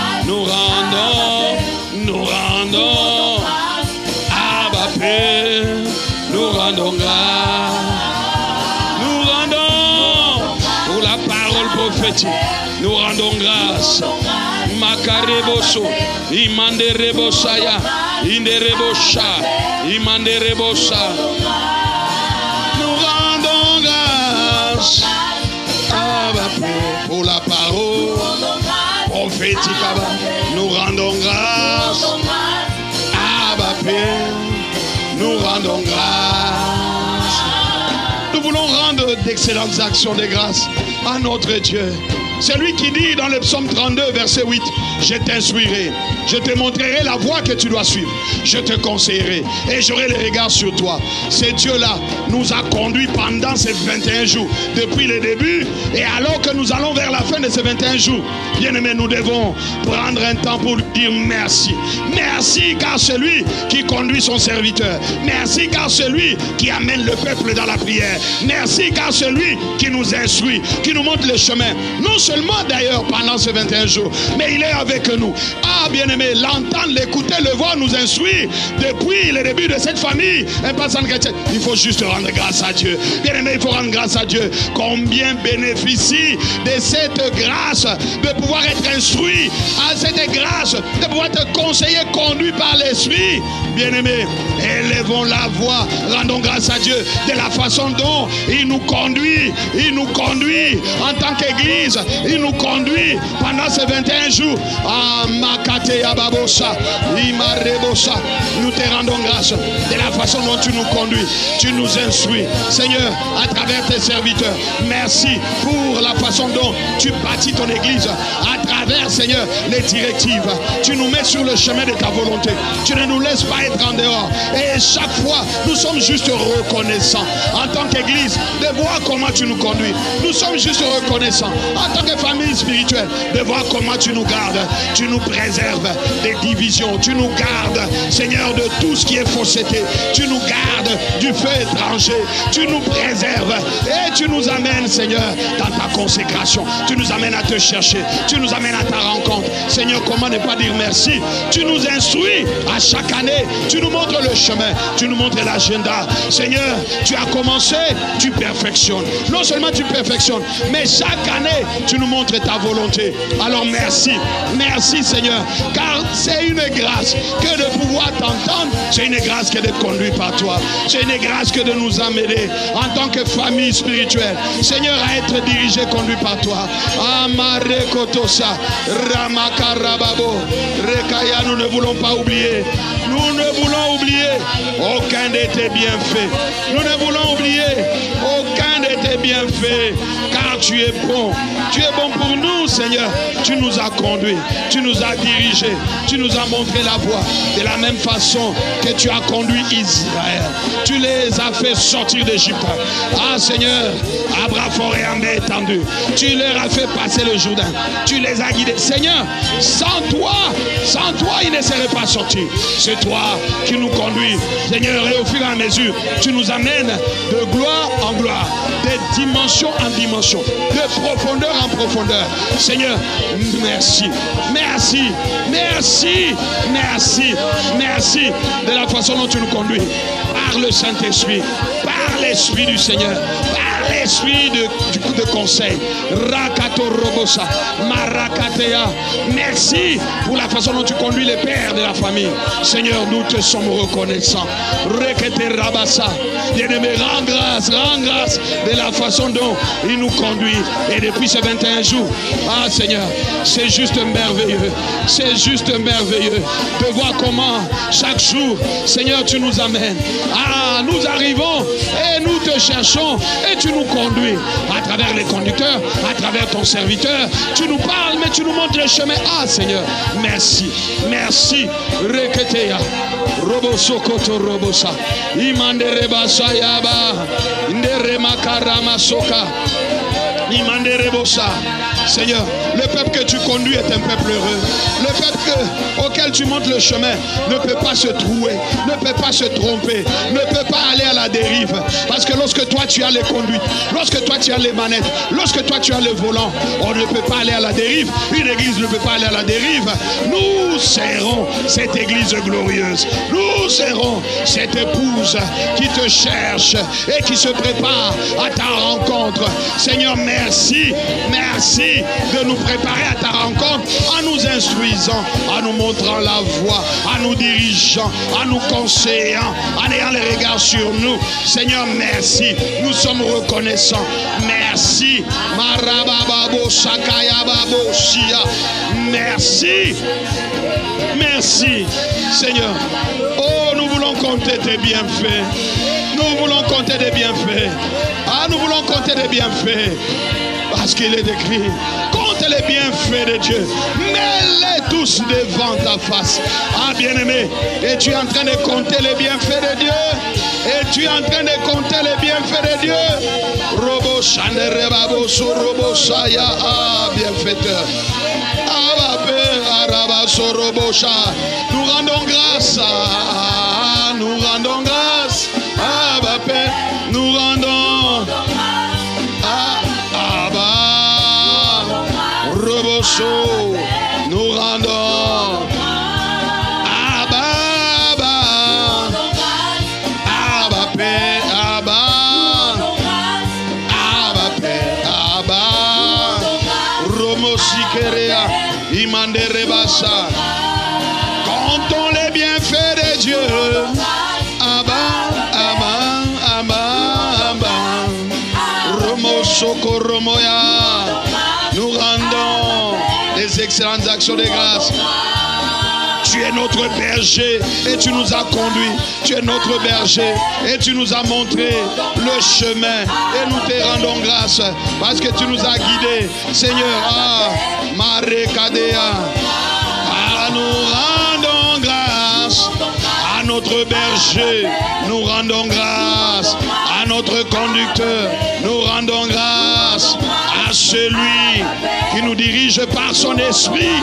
Abba Père, nous rendons grâce. Nous rendons pour la parole prophétique. Nous rendons grâce. Makareboso, Imanderebosaya, Inderebosha, Imanderebosa. Nous rendons grâce. Abba Père, pour la parole prophétique. Abba, nous rendons grâce. Abba Père, nous rendons grâce. Nous voulons rendre d'excellentes actions de grâce à notre Dieu. C'est lui qui dit dans le psaume 32, verset 8, je t'instruirai, je te montrerai la voie que tu dois suivre, je te conseillerai et j'aurai le regard sur toi. Ce Dieu-là nous a conduits pendant ces 21 jours, depuis le début, et alors que nous allons vers la fin de ces 21 jours, bien aimés, nous devons prendre un temps pour lui dire merci. Merci car c'est lui qui conduit son serviteur. Merci car c'est lui qui amène le peuple dans la prière. Merci car c'est lui qui nous instruit, qui nous montre le chemin. Non seulement d'ailleurs pendant ces 21 jours, mais il est avec nous. Ah bien-aimé, l'entendre, l'écouter, le voir nous instruire depuis le début de cette famille. Il faut juste rendre grâce à Dieu. Bien-aimé, il faut rendre grâce à Dieu. Combien bénéficie de cette grâce de pouvoir être instruit, à cette grâce de pouvoir être conseillé, conduit par l'Esprit. Bien-aimé, élevons la voix, rendons grâce à Dieu de la façon dont il nous conduit en tant qu'Église. Il nous conduit pendant ces 21 jours. Ah, Makate Yababosa, Imarebosa. Nous te rendons grâce de la façon dont tu nous conduis. Tu nous instruis, Seigneur, à travers tes serviteurs. Merci pour la façon dont tu bâtis ton Église. À travers, Seigneur, les directives. Tu nous mets sur le chemin de ta volonté. Tu ne nous laisses pas être en dehors. Et chaque fois, nous sommes juste reconnaissants en tant qu'Église de voir comment tu nous conduis. Nous sommes juste reconnaissants en tant que famille spirituelle de voir comment tu nous gardes. Tu nous préserves des divisions. Tu nous gardes, Seigneur, de tout ce qui est fausseté. Tu nous gardes du feu étranger. Tu nous préserves et tu nous amènes, Seigneur, dans ta consécration. Tu nous amènes à te chercher. Tu nous amènes à ta rencontre. Seigneur, comment ne pas dire merci? Tu nous instruis à chaque année. Tu nous montres le chemin. Tu nous montres l'agenda. Seigneur, tu as commencé, tu perfectionnes. Non seulement tu perfectionnes, mais chaque année, tu nous montres ta volonté. Alors merci. Merci, Seigneur. Car c'est une grâce que de pouvoir t'entendre. C'est une grâce que d'être conduit par toi. C'est une grâce que de nous amener en tant que famille spirituelle, Seigneur, à être dirigé, conduit par toi. Amare Kotosa, Ramakarababo, Rekaya, nous ne voulons pas oublier. Nous ne voulons oublier aucun de tes bienfaits. Nous ne voulons oublier aucun de tes bienfaits. Car tu es bon. Tu es bon pour nous, Seigneur. Tu nous as conduits. Tu nous as dirigés. Tu nous as montré la voie. De la même façon que tu as conduit Israël. Tu les as fait sortir d'Égypte. Ah, Seigneur, à bras forts et à main étendue. Tu leur as fait passer le Jourdain. Tu les as guidés. Seigneur, sans toi, ils ne seraient pas sortis. C'est toi qui nous conduis, Seigneur, et au fur et à mesure, tu nous amènes de gloire en gloire, de dimension en dimension, de profondeur en profondeur. Seigneur, merci, merci, merci, merci, merci de la façon dont tu nous conduis, par le Saint-Esprit, par l'Esprit du Seigneur, par par l'esprit de conseil. Rakato Robosa, Marakatea. Merci pour la façon dont tu conduis les pères de la famille. Seigneur, nous te sommes reconnaissants. Rekete Rabasa. Bien-aimé, rends grâce de la façon dont il nous conduit. Et depuis ces 21 jours, ah Seigneur, c'est juste merveilleux. C'est juste merveilleux de voir comment chaque jour, Seigneur, tu nous amènes. Ah, nous arrivons et nous te cherchons et tu nous conduis à travers les conducteurs, à travers ton serviteur. Tu nous parles, mais tu nous montres le chemin. Ah Seigneur, merci, merci. Reketeya, Robosokoto Robosa, Imandere Sayaba, Nderemakara Soka, Imandere Bosa. Seigneur, le peuple que tu conduis est un peuple heureux. Le peuple auquel tu montres le chemin ne peut pas se trouer, ne peut pas se tromper, ne peut pas aller à la dérive. Parce que lorsque toi tu as les conduites, lorsque toi tu as les manettes, lorsque toi tu as le volant, on ne peut pas aller à la dérive. Une église ne peut pas aller à la dérive. Nous serrons cette église glorieuse. Nous serrons cette épouse qui te cherche et qui se prépare à ta rencontre. Seigneur, merci, merci de nous préparer à ta rencontre en nous instruisant, en nous montrant la voie, en nous dirigeant, en nous conseillant, en ayant les regards sur nous. Seigneur, merci. Nous sommes reconnaissants. Merci. Merci. Merci. Seigneur. Oh, nous voulons compter tes bienfaits. Nous voulons compter des bienfaits. Ah, nous voulons compter des bienfaits. Parce qu'il est écrit, compte les bienfaits de Dieu, mets-les tous devant ta face. Ah bien-aimé, et tu es en train de compter les bienfaits de Dieu. Et tu es en train de compter les bienfaits de Dieu. Robo Shanderebo Sorobo Saya, ah bienfaiteur. Nous rendons grâce, nous rendons grâce, nous rendons nous rendons comptons les bienfaits de Dieu. Nous rendons des excellentes actions de grâce. Tu es notre berger et tu nous as conduits. Tu es notre berger et tu nous as montré le chemin. Et nous te rendons grâce parce que tu nous as guidés. Seigneur, Marekadea. Nous rendons grâce à notre berger. Nous rendons grâce à notre conducteur. Nous rendons grâce à celui qui nous dirige par son esprit.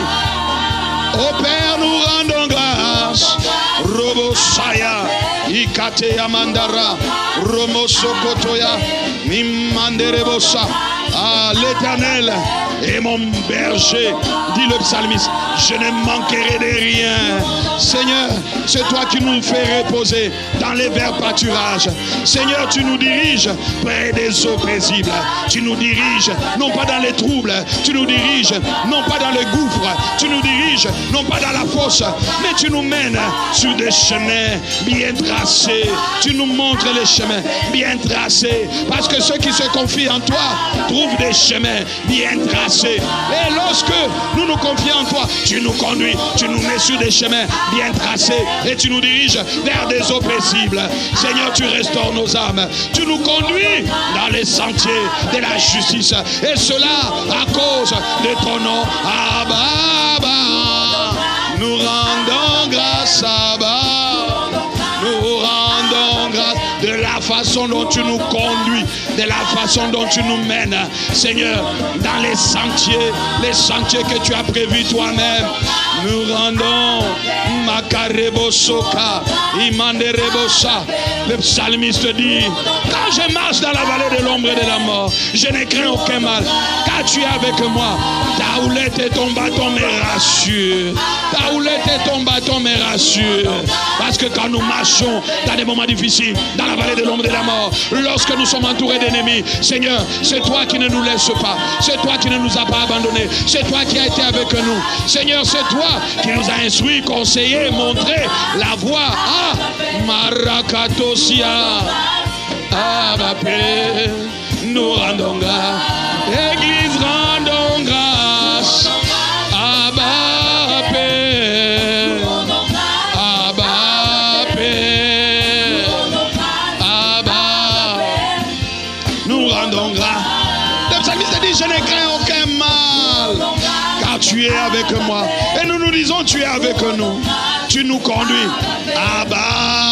Au Père, nous rendons grâce. Robo Saya, Ikateya Mandara, Romo Sokotoya, Nimanderebosa. Ah, l'Éternel est mon berger, dit le psalmiste. Je ne manquerai de rien. Seigneur, c'est toi qui nous fais reposer dans les verts pâturages. Seigneur, tu nous diriges près des eaux paisibles. Tu nous diriges non pas dans les troubles. Tu nous diriges non pas dans les gouffres. Tu nous diriges non pas dans la fosse. Mais tu nous mènes sur des chemins bien tracés. Tu nous montres les chemins bien tracés. Parce que ceux qui se confient en toi trouvent des chemins bien tracés. Et lorsque nous nous confions en toi, tu nous conduis, tu nous mets sur des chemins bien tracés et tu nous diriges vers des eaux paisibles. Seigneur, tu restaures nos âmes. Tu nous conduis dans les sentiers de la justice. Et cela à cause de ton nom. Abba, nous rendons grâce, Abba. Nous rendons grâce de la façon dont tu nous conduis, de la façon dont tu nous mènes, Seigneur, dans les sentiers que tu as prévus toi-même. Nous rendons Makarebosoka, Imanderebosa. Le psalmiste dit, quand je marche dans la vallée de l'ombre et de la mort, je ne crains aucun mal, car tu es avec moi. Ta houlette et ton bâton me rassurent. Ta houlette et ton bâton me rassurent. Parce que quand nous marchons dans des moments difficiles, dans la vallée de l'ombre et de la mort, mort, lorsque nous sommes entourés d'ennemis. Seigneur, c'est toi qui ne nous laisses pas. C'est toi qui ne nous as pas abandonnés. C'est toi qui as été avec nous. Seigneur, c'est toi qui nous as instruits, conseillés, montré la voie. Ah, Marakatosia. Ah, ma paix, nous rendons grâce. Église, rendons grâce. Ah, ma paix. Ah, ma paix. Ah, ma paix. Nous rendons grâce. Le psalmiste dit, je ne crains aucun mal, car tu es avec moi. Et nous nous disons, tu es avec nous. Tu nous conduis. Ah, bah.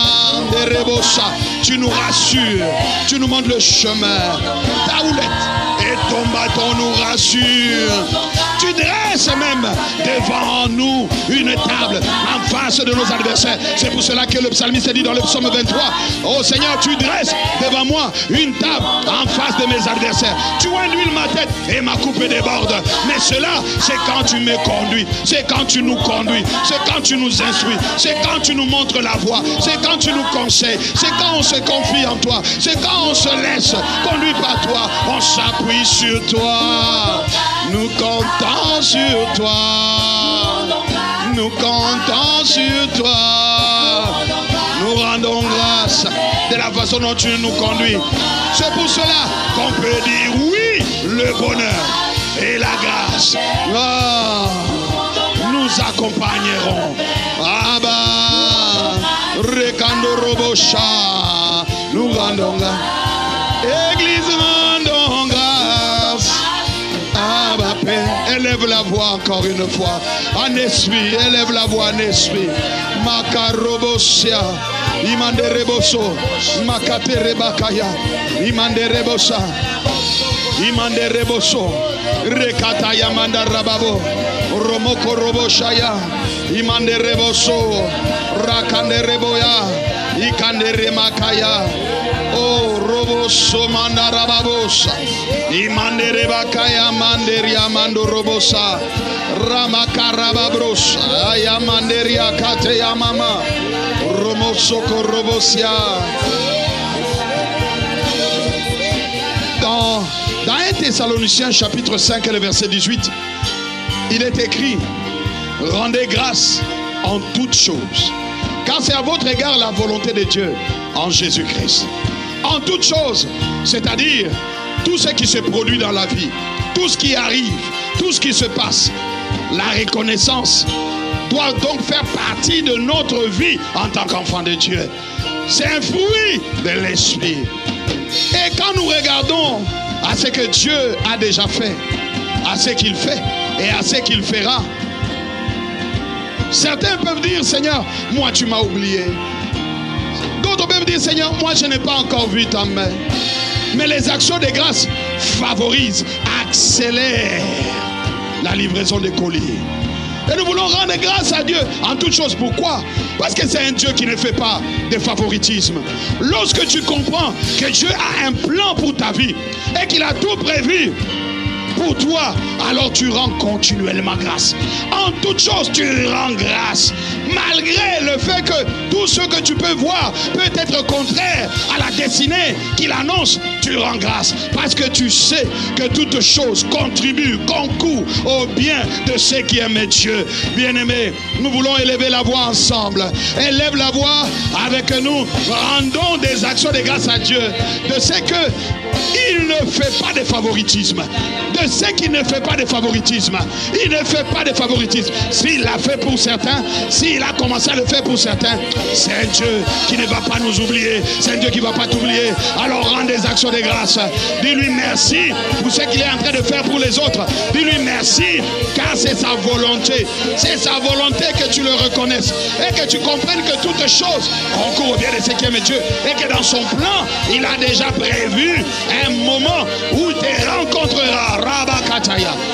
Tu nous rassures, tu nous montres le chemin. Ta houlette et ton bâton nous rassurent. Tu dresses même devant nous une table en face de nos adversaires. C'est pour cela que le psalmiste dit dans le psaume 23, oh Seigneur, tu dresses devant moi une table en face de mes adversaires. Tu induis ma tête et ma coupe déborde. Mais cela, c'est quand tu me conduis, c'est quand tu nous conduis, c'est quand tu nous instruis, c'est quand tu nous montres la voie, c'est quand tu nous conseilles, c'est quand on se confie en toi, c'est quand on se laisse conduire par toi, on s'appuie sur toi, nous comptons sur toi, nous comptons sur toi, nous rendons grâce de la façon dont tu nous conduis. C'est pour cela qu'on peut dire oui, le bonheur et la grâce nous accompagneront. Abba, Rekando Robosha, nous rendons grâce. Église, rendons grâce. Abba, Père, élève la voix encore une fois. En esprit, élève la voix en esprit. Makarobosia, Imande Reboso, Makate Rebakaya, Imande Rebosa, Imande Reboso, Rekataya Manda Rababo, Romoko Roboshaya, Imande Reboso, Rakande Reboya, Ikande Remakaya, Oh Roboso Manda Rababosa, Imande Rebakaya Manderia Mando Robosa, Ramakarababrosa, Ayamanderia Kateya Mama, Romosoko Robosia. Dans 1 Thessaloniciens chapitre 5 et le verset 18, il est écrit, rendez grâce en toutes choses, car c'est à votre égard la volonté de Dieu en Jésus-Christ. En toutes choses, c'est-à-dire tout ce qui se produit dans la vie, tout ce qui arrive, tout ce qui se passe. La reconnaissance doit donc faire partie de notre vie en tant qu'enfant de Dieu. C'est un fruit de l'esprit. Et quand nous regardons à ce que Dieu a déjà fait, à ce qu'il fait et à ce qu'il fera, certains peuvent dire, Seigneur, moi tu m'as oublié. D'autres peuvent dire, Seigneur, moi je n'ai pas encore vu ta main. Mais les actions de grâce favorisent, accélèrent la livraison des colis. Et nous voulons rendre grâce à Dieu en toutes choses. Pourquoi? Parce que c'est un Dieu qui ne fait pas de favoritisme. Lorsque tu comprends que Dieu a un plan pour ta vie et qu'il a tout prévu pour toi, alors tu rends continuellement grâce. En toutes choses, tu rends grâce. Malgré le fait que tout ce que tu peux voir peut être contraire à la destinée qu'il annonce, tu rends grâce. Parce que tu sais que toutes choses contribuent, concourent au bien de ceux qui aiment Dieu. Bien-aimés, nous voulons élever la voix ensemble. Élève la voix avec nous. Rendons des actions de grâce à Dieu. De ce que il ne fait pas de favoritisme. De ce qu'il ne fait pas de favoritisme. Il ne fait pas de favoritisme. S'il l'a fait pour certains, s'il a commencé à le faire pour certains, c'est un Dieu qui ne va pas nous oublier. C'est un Dieu qui ne va pas t'oublier. Alors rends des actions de grâce. Dis-lui merci pour ce qu'il est en train de faire pour les autres. Dis-lui merci car c'est sa volonté. C'est sa volonté que tu le reconnaisses et que tu comprennes que toutes choses concourent au bien de ceux qui aiment Dieu et que dans son plan, il a déjà prévu un moment où il te rencontrera. Rabakataya.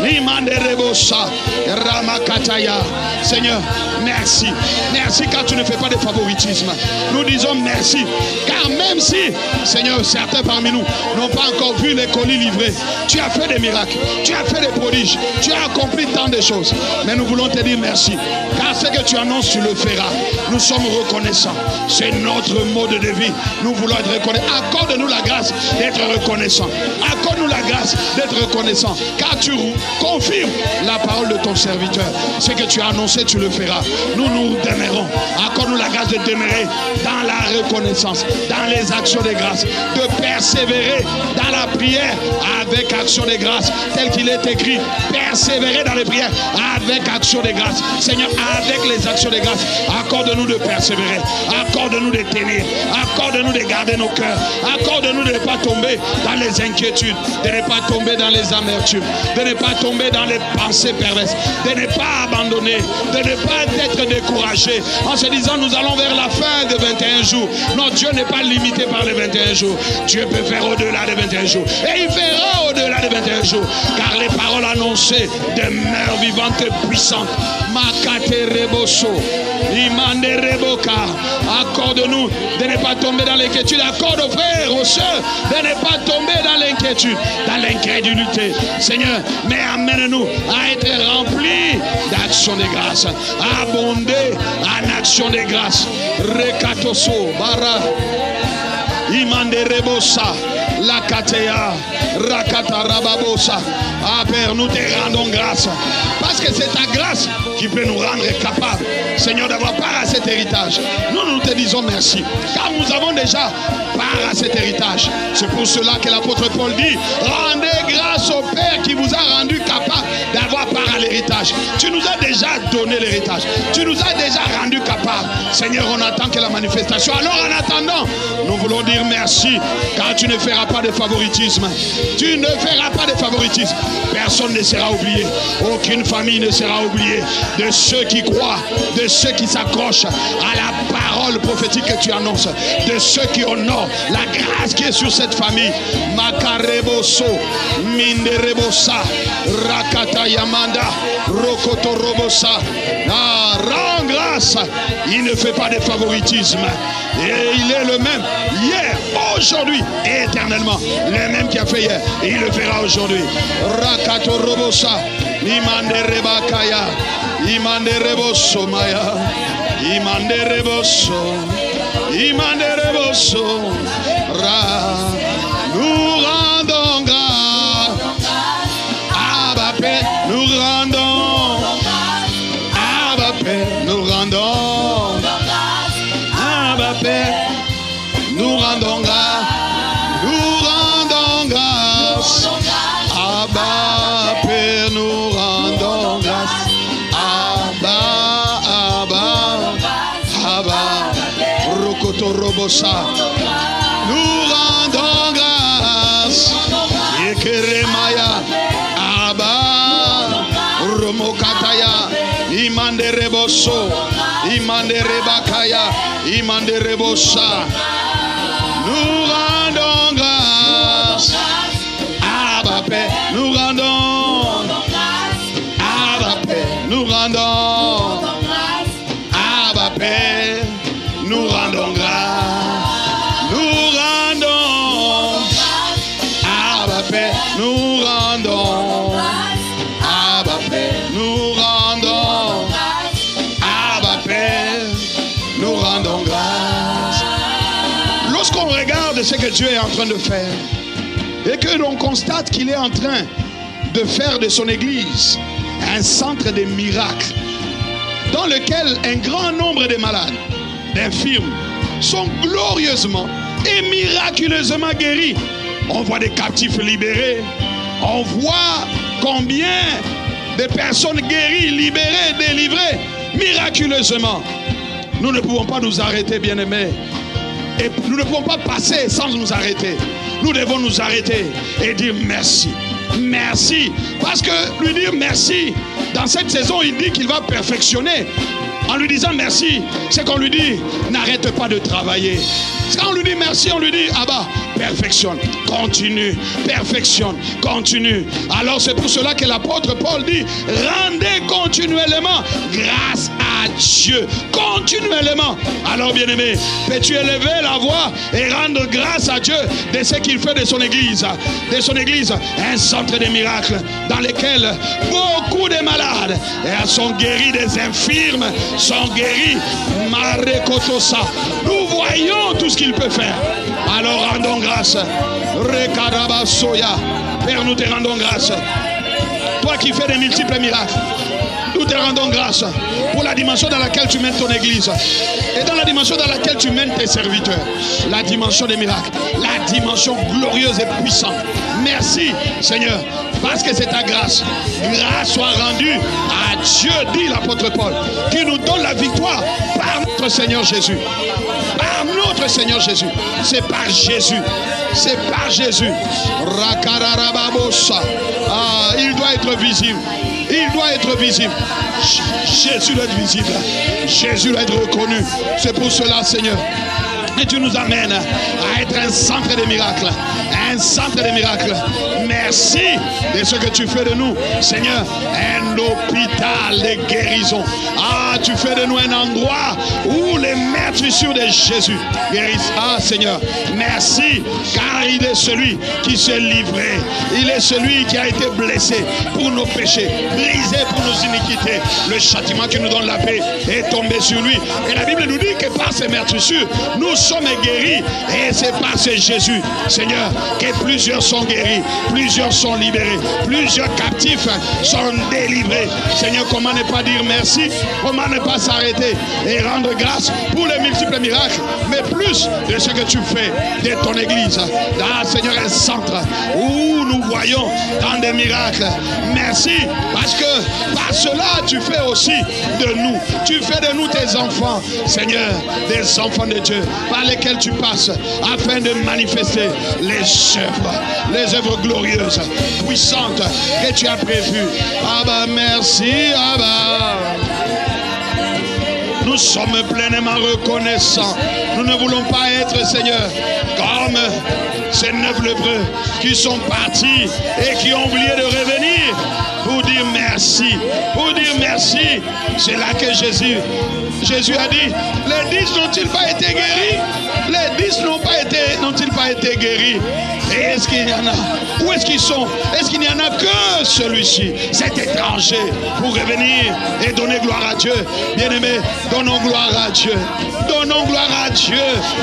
Seigneur, merci. Merci car tu ne fais pas de favoritisme. Nous disons merci. Car même si, Seigneur, certains parmi nous n'ont pas encore vu les colis livrés, tu as fait des miracles, tu as fait des prodiges, tu as accompli tant de choses. Mais nous voulons te dire merci. Car ce que tu annonces, tu le feras. Nous sommes reconnaissants. C'est notre mode de vie. Nous voulons être reconnaissants. Accorde-nous la grâce d'être reconnaissants. Accorde-nous la grâce d'être reconnaissants. Car tu confirmes la parole de ton serviteur. Ce que tu as annoncé, tu le feras. Nous nous demeurons. Accorde-nous la grâce de demeurer dans la reconnaissance, dans les actions de grâce, de persévérer dans la prière avec action de grâce, tel qu'il est écrit. Persévérer dans les prières avec action de grâce. Seigneur, avec les actions de grâce, accorde-nous de persévérer. Accorde-nous de tenir. Accorde-nous de garder nos cœurs. Accorde-nous de ne pas tomber dans les inquiétudes, de ne pas tomber dans les amertumes, de ne pas tomber dans les pensées perverses, de ne pas abandonner, de ne pas être découragé en se disant nous allons vers la fin de 21 jours. Non, Dieu n'est pas limité par les 21 jours. Dieu peut faire au-delà des 21 jours. Et il fera au-delà des 21 jours. Car les paroles annoncées demeurent vivantes et puissantes. Makate reboso, imande reboka. Accorde-nous de ne pas tomber dans l'inquiétude. Accorde aux frères, aux sœurs, de ne pas tomber dans l'inquiétude, dans l'incrédulité. Seigneur, mais amène-nous à être remplis d'action de grâce, à abonder en action de grâce. Rekatoso, bara, imande rebosa, la katea, rakata rababosa. Ah Père, nous te rendons grâce. Parce que c'est ta grâce qui peut nous rendre capables, Seigneur, d'avoir part à cet héritage. Nous te disons merci. Car nous avons déjà part à cet héritage. C'est pour cela que l'apôtre Paul dit, rendez grâce au Père qui vous a rendu capable d'avoir part à l'héritage. Tu nous as déjà donné l'héritage. Tu nous as déjà rendu capable. Seigneur, on attend que la manifestation. Alors en attendant, nous voulons dire merci. Car tu ne feras pas de favoritisme. Tu ne feras pas de favoritisme. Personne ne sera oublié. Aucune famille ne sera oubliée. De ceux qui croient, de ceux qui s'accrochent à la parole prophétique que tu annonces, de ceux qui honorent la grâce qui est sur cette famille. Makareboso, Minderebosa, Rakata Yamanda, Rokoto Robosa. Ah, rends grâce. Il ne fait pas de favoritisme. Et il est le même hier, aujourd'hui et éternellement. Le même qui a fait hier. Et il le fera aujourd'hui. Rakato Robosa, Imande Rebakaya, Imande Reboso Maya, Imande Reboso, Imande Reboso, Ra. Nous rendons grâce. Abba Père, nous rendons. Abba Père, nous rendons. Abba Père, nous rendons grâce. Nous rendons grâce. Abba Père, nous rendons grâce. Abba, Rokoto Robosa. Nous rendons grâce. Yekeremaya, Abba, Romokataya, Imande Reboso, Imande Rebakaya, Imande Rebosa. Nous rendons grâce. Abba Père, nous rendons. Abba Père, nous rendons. Abba Père, nous rendons grâce. Nous rendons. Abba Père, nous rendons. Abba Père, nous rendons. Abba Père, nous rendons grâce. Lorsqu'on regarde ce que Dieu est en train de faire et que l'on constate qu'il est en train de faire de son église un centre de miracles dans lequel un grand nombre de malades, d'infirmes, sont glorieusement et miraculeusement guéris. On voit des captifs libérés. On voit combien de personnes guéries, libérées, délivrées miraculeusement. Nous ne pouvons pas nous arrêter, bien-aimés. Et nous ne pouvons pas passer sans nous arrêter. Nous devons nous arrêter et dire merci. Merci. Parce que lui dire merci, dans cette saison, il dit qu'il va perfectionner. En lui disant merci, c'est qu'on lui dit, n'arrête pas de travailler. Quand on lui dit merci, on lui dit, ah bah, perfectionne, continue, perfectionne, continue. Alors c'est pour cela que l'apôtre Paul dit, rendez continuellement grâce à Dieu, continuellement. Alors bien-aimé, peux-tu élever la voix et rendre grâce à Dieu de ce qu'il fait de son église, un centre de miracles dans lequel beaucoup de malades sont guéris, des infirmes sont guéris. Marekotosa, nous voyons tout ce qu'il peut faire. Alors rendons grâce. Rekarabasoya, Père, nous te rendons grâce. Toi qui fais des multiples miracles, nous te rendons grâce pour la dimension dans laquelle tu mènes ton église et dans la dimension dans laquelle tu mènes tes serviteurs. La dimension des miracles, la dimension glorieuse et puissante. Merci Seigneur, parce que c'est ta grâce. Grâce soit rendue à Dieu, dit l'apôtre Paul, qui nous donne la victoire par notre Seigneur Jésus. Par notre Seigneur Jésus. C'est par Jésus. C'est par Jésus. Ah, il doit être visible. Il doit être visible. Jésus doit être visible. Jésus doit être reconnu. C'est pour cela, Seigneur. Et tu nous amènes à être un centre de miracles. Un centre de miracles. Merci de ce que tu fais de nous, Seigneur. Un hôpital de guérison. Ah, tu fais de nous un endroit où les meurtrissures de Jésus guérissent. Ah, Seigneur, merci, car il est celui qui s'est livré. Il est celui qui a été blessé pour nos péchés, brisé pour nos iniquités. Le châtiment qui nous donne la paix est tombé sur lui. Et la Bible nous dit que par ces meurtrissures, nous sommes guéris. Et c'est par ce Jésus, Seigneur, que plusieurs sont guéris, plusieurs sont libérés, plusieurs captifs sont délivrés. Seigneur, comment ne pas dire merci? Comment ne pas s'arrêter et rendre grâce pour les multiples miracles, mais plus de ce que tu fais de ton église. Ah, Seigneur, un centre où nous voyons tant de miracles. Merci, parce que par cela, tu fais aussi de nous. Tu fais de nous tes enfants, Seigneur, des enfants de Dieu, par lesquels tu passes, afin de manifester les œuvres glorieuses, puissantes que tu as prévues. Abba, merci, Abba. Nous sommes pleinement reconnaissants. Nous ne voulons pas être, Seigneur, comme ces 9 lépreux qui sont partis et qui ont oublié de revenir pour dire merci. Pour dire merci. C'est là que Jésus a dit, les 10 n'ont-ils pas été guéris? Les 10 n'ont-ils pas été guéris? Et est-ce qu'il y en a? Où est-ce qu'ils sont? Est-ce qu'il n'y en a que celui-ci, cet étranger, pour revenir et donner gloire à Dieu? Bien-aimés, donnons gloire à Dieu. Donnons gloire à Dieu.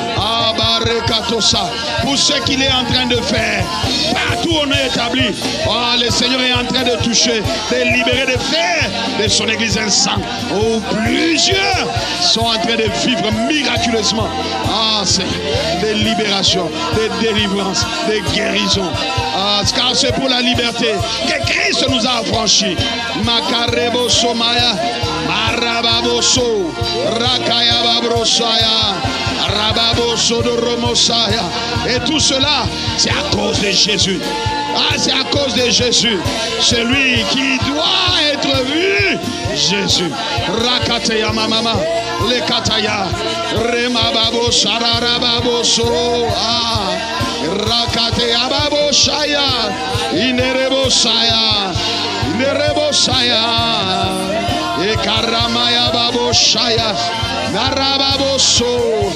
Pour ce qu'il est en train de faire. Partout où on est établi. Oh, le Seigneur est en train de toucher, de libérer, de faire de son église un sang. Oh, plusieurs sont en train de vivre miraculeusement. Ah, c'est des libérations, des délivrances, des guérisons. Ah, car c'est pour la liberté que Christ nous a affranchis. Makarebo somaya, marababoso, rakaya babrosaya, rababoso de romosaya. Et tout cela, c'est à cause de Jésus. Ah, c'est à cause de Jésus. Celui qui doit être vu. Jésus. Rakateya mamama. Lekataya. Remababo sararababo so. Ah. Rakateya babo shaya. Inerebo saya. Inerebo saya. Ekaramaya babo shaya. Narababo so.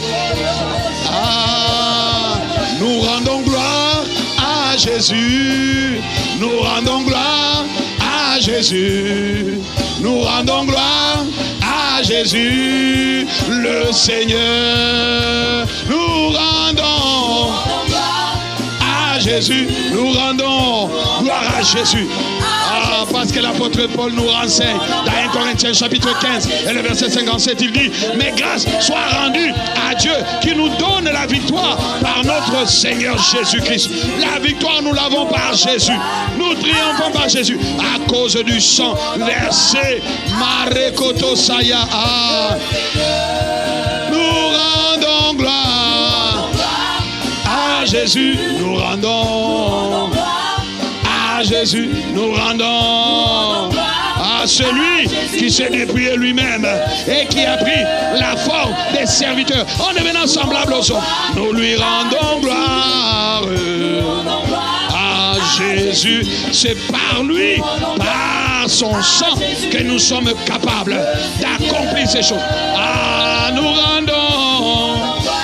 Ah. Nous rendons gloire à Jésus. Nous rendons gloire à Jésus. Nous rendons gloire à Jésus, le Seigneur. Nous rendons à Jésus. Nous rendons gloire à Jésus. Ah, parce que l'apôtre Paul nous renseigne dans 1 Corinthiens chapitre 15 et le verset 57, il dit, mais grâce soit rendue à Dieu qui nous donne la victoire par notre Seigneur Jésus-Christ. La victoire, nous l'avons par Jésus. Nous triomphons par Jésus à cause du sang versé. Marekoto Saya. Nous rendons gloire à Jésus. Nous rendons à Jésus. Nous rendons à celui qui s'est dépouillé lui-même et qui a pris la forme des serviteurs en devenant semblable aux hommes. Nous lui rendons gloire. À Jésus, c'est par lui, par son sang, que nous sommes capables d'accomplir ces choses. Ah, nous rendons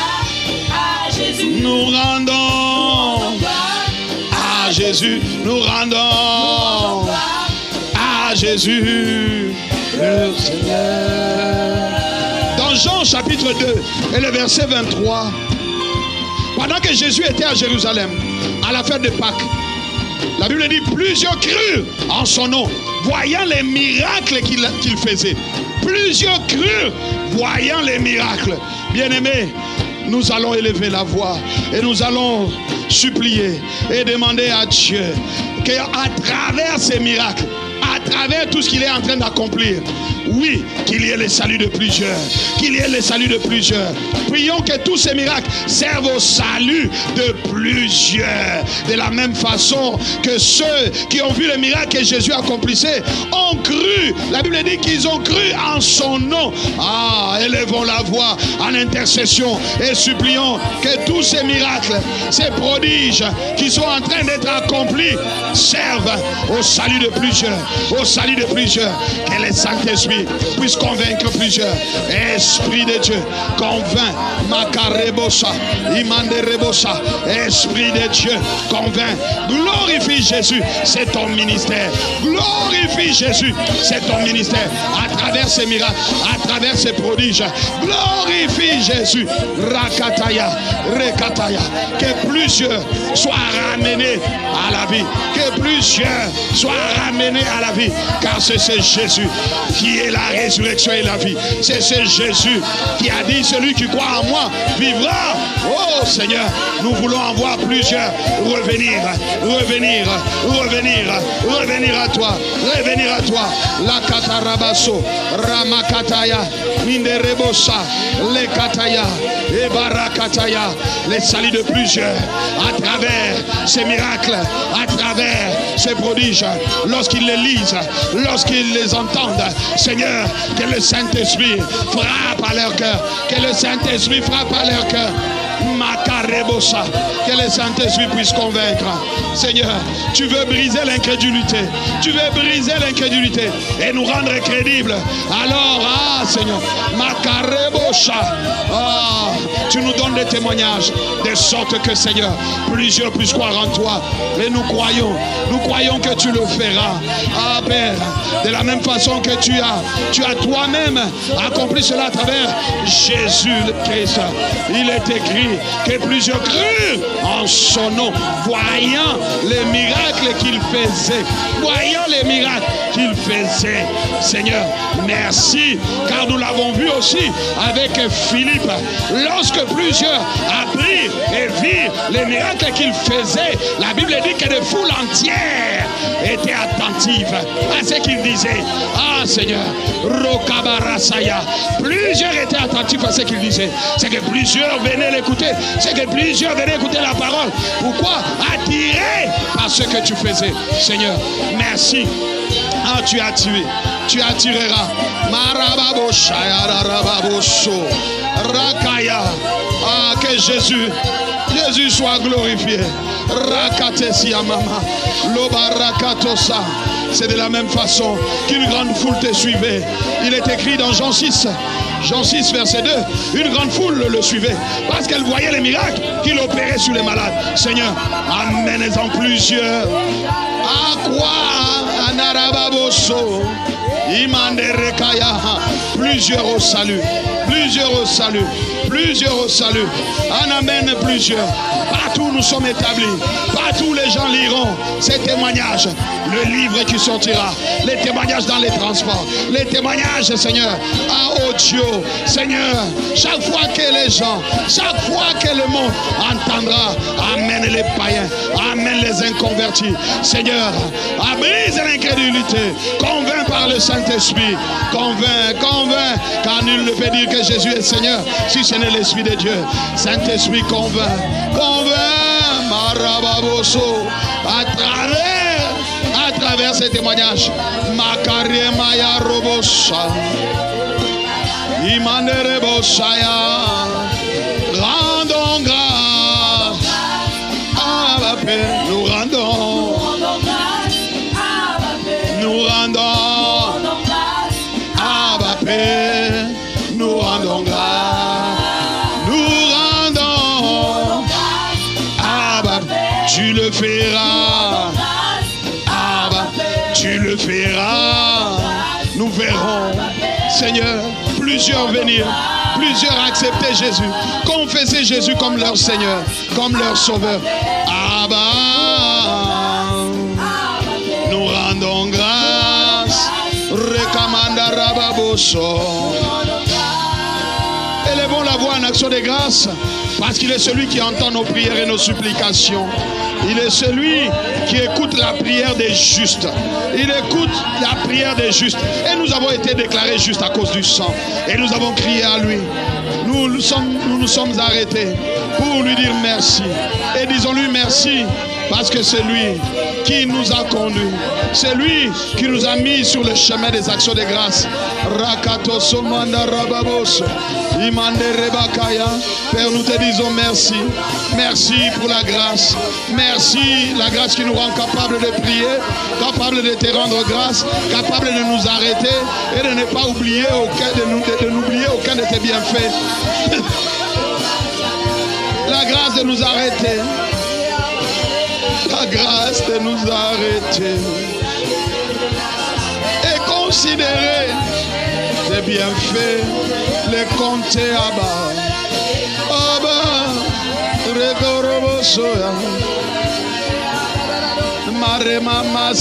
à Jésus, nous rendons à Jésus le Seigneur. Dans Jean chapitre 2 et le verset 23, pendant que Jésus était à Jérusalem, à la fête de Pâques, la Bible dit plusieurs crurent en son nom, voyant les miracles qu'il faisait. Plusieurs crurent, voyant les miracles. Bien-aimés, nous allons élever la voix et nous allons supplier et demander à Dieu qu'à travers ces miracles, à travers tout ce qu'il est en train d'accomplir, oui, qu'il y ait le salut de plusieurs, qu'il y ait le salut de plusieurs. Prions que tous ces miracles servent au salut de plusieurs. De la même façon que ceux qui ont vu les miracles que Jésus accomplissait ont cru. La Bible dit qu'ils ont cru en son nom. Ah, élevons la voix en intercession et supplions que tous ces miracles, ces prodiges qui sont en train d'être accomplis servent au salut de plusieurs. Au salut de plusieurs. Que le Saint-Esprit puisse convaincre plusieurs. Esprit de Dieu, convainc. Makarebosa, Imanderebosa. Esprit de Dieu, convainc. Glorifie Jésus, c'est ton ministère. Glorifie Jésus, c'est ton ministère. À travers ces miracles, à travers ces prodiges. Glorifie Jésus. Rakataya, Rekataya. Que plusieurs soient ramenés à la vie. Que plusieurs soient ramenés à la vie. Car c'est Jésus qui est la résurrection et la vie. C'est Jésus qui a dit, celui qui croit en moi vivra. Oh Seigneur, nous voulons en voir plusieurs revenir, revenir, revenir, revenir à toi, revenir à toi. La katarabaso, ramakataya, minderebosa, le kataya, et barakataya, les saluts de plusieurs à travers ces miracles, à travers ces prodiges, lorsqu'ils les lisent, lorsqu'ils les entendent. Seigneur, que le Saint-Esprit frappe à leur cœur, que le Saint-Esprit frappe à leur cœur. Makarebosa, que le Saint-Esprit puisse convaincre. Seigneur, tu veux briser l'incrédulité, tu veux briser l'incrédulité et nous rendre crédibles. Alors, ah Seigneur, Makarebosa, ah, tu nous donnes des témoignages de sorte que Seigneur, plusieurs puissent croire en toi. Et nous croyons que tu le feras. Ah Père, de la même façon que tu as toi-même accompli cela à travers Jésus le Christ. Il est écrit que plusieurs crurent en son nom, voyant les miracles qu'il faisait. Voyant les miracles qu'il faisait. Seigneur, merci, car nous l'avons vu aussi avec Philippe. Lorsque plusieurs apprirent et virent les miracles qu'il faisait, la Bible dit que des foules entières étaient attentives à ce qu'il disait. Ah Seigneur, Rokabarasaya, plusieurs étaient attentifs à ce qu'il disait. C'est que plusieurs venaient l'écouter. C'est que plusieurs venaient écouter la parole. Pourquoi? Attirés par ce que tu faisais. Seigneur, merci. Ah, tu as tué. Tu attireras. Marababo Shaya Rababoso. Rakaya. Ah, que Jésus soit glorifié. Rakatesia mama. Lobarakatosa. C'est de la même façon qu'une grande foule te suivait. Il est écrit dans Jean 6. Jean 6, verset 2, une grande foule le suivait parce qu'elle voyait les miracles qu'il opérait sur les malades. Seigneur, amène-en plusieurs. À quoi? Anarababoso, Imanderekaya. Plusieurs au salut. Plusieurs au salut. Plusieurs au salut. En amène plusieurs. Partout nous sommes établis. Partout les gens liront ces témoignages. Le livre qui sortira. Les témoignages dans les transports. Les témoignages, Seigneur, à audio. Seigneur, chaque fois que les gens, chaque fois que le monde entendra, amène les païens, amène les inconvertis. Seigneur, brise l'incrédulité. Convainc par le Saint-Esprit. Convainc, car nul ne peut dire que Jésus est Seigneur si ce n'est l'Esprit de Dieu. Saint-Esprit, convainc, Marababoso, à travers faire ces témoignages. Makare Maya Robosa. Imandere Bosaya. Rendons grâce. Abba Père, nous rendons. Nous rendons. Abba Père, nous rendons grâce. Nous rendons. Abba, tu le feras. Abba, tu le feras. Nous verrons, Seigneur, plusieurs venir, plusieurs accepter Jésus, confesser Jésus comme leur Seigneur, comme leur Sauveur. Abba, nous rendons grâce. Rekamanda Rababoso. Élevons la voix en action de grâce, parce qu'il est celui qui entend nos prières et nos supplications. Il est celui qui écoute la prière des justes. Il écoute la prière des justes. Et nous avons été déclarés justes à cause du sang. Et nous avons crié à lui. Nous nous sommes arrêtés pour lui dire merci. Et disons-lui merci, parce que c'est lui qui nous a conduits. C'est lui qui nous a mis sur le chemin des actions de grâce. Rakato Somanda Rababos. Imande Rebakaya. Père, nous te disons merci. Merci pour la grâce. Merci, la grâce qui nous rend capables de prier, capables de te rendre grâce, capables de nous arrêter et de ne pas oublier de n'oublier aucun de tes bienfaits. La grâce de nous arrêter. La grâce de nous arrêter. Et considérer tes bienfaits, les compter à bas. Mama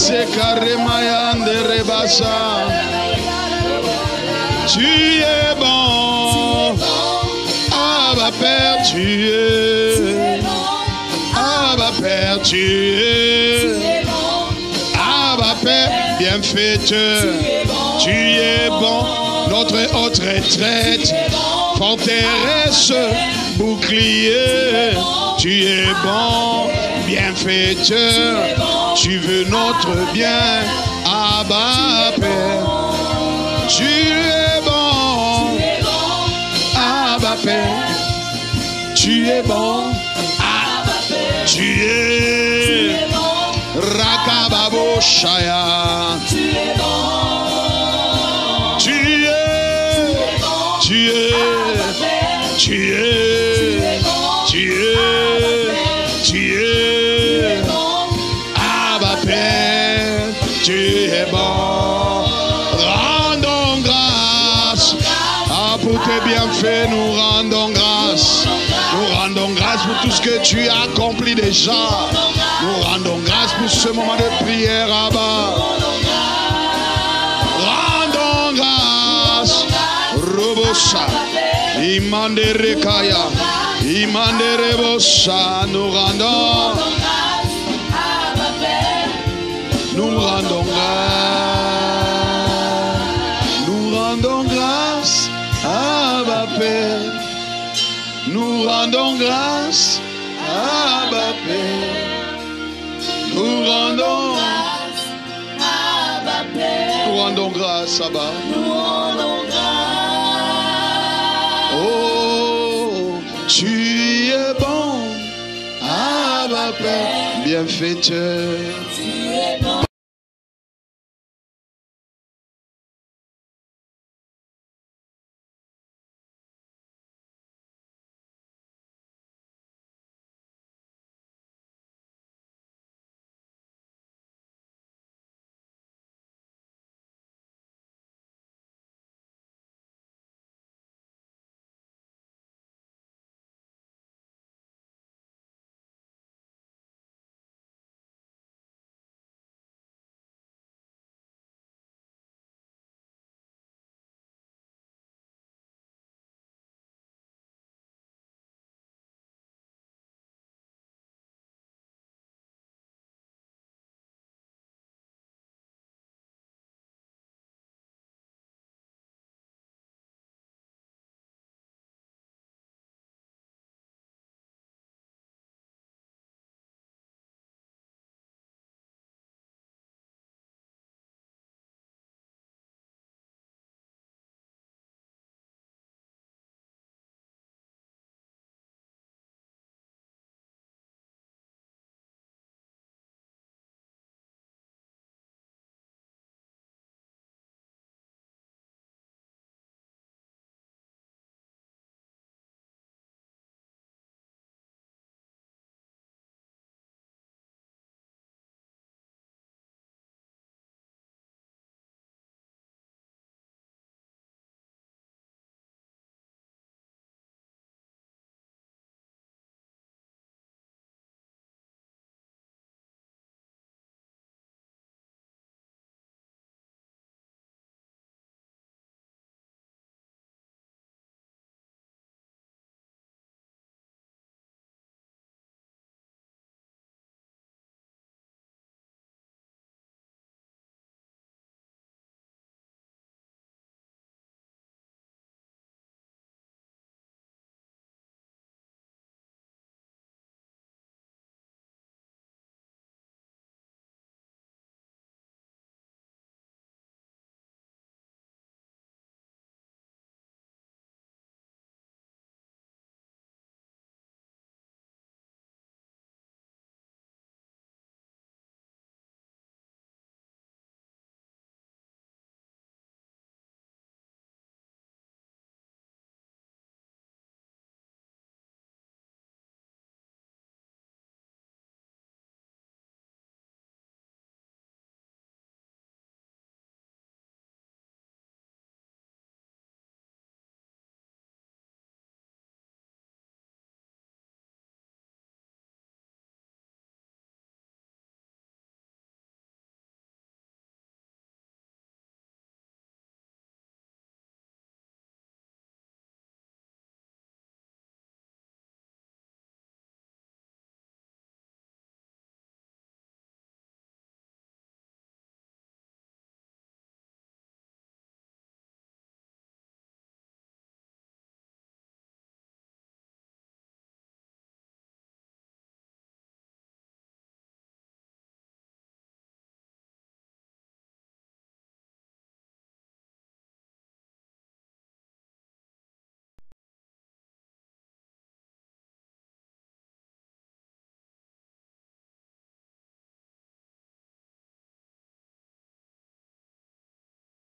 tu es bon, Abba Père, tu es, Abba Père, tu es, Abba Père, bienfaiteur, tu es bon, notre haute retraite, forteresse, bouclier, tu es bon, bienfaiteur, tu veux notre bien, Abba Père, tu es bon, Abba Père, tu es bon, tu es Rakababo Shaya, tu es bon, tu es, tu es, tu es, tu es, tu es, Abba Père, tu es bon. Rendons grâce pour tes bienfaits, nous rendons grâce. Nous rendons grâce pour tout ce que tu as accompli déjà. Nous rendons grâce pour ce moment de prière, Abba. Rendons grâce. Robosa. Imandere Kaya. Imandere Bosa. Nous rendons. Nous rendons grâce. Nous rendons grâce, Abba Père. Nous rendons grâce, Abba Père. Nous rendons grâce, Abba Père. Nous rendons grâce, Abba. Nous rendons grâce. Oh, tu es bon, Abba Père, bienfaiteur. Tu es bon.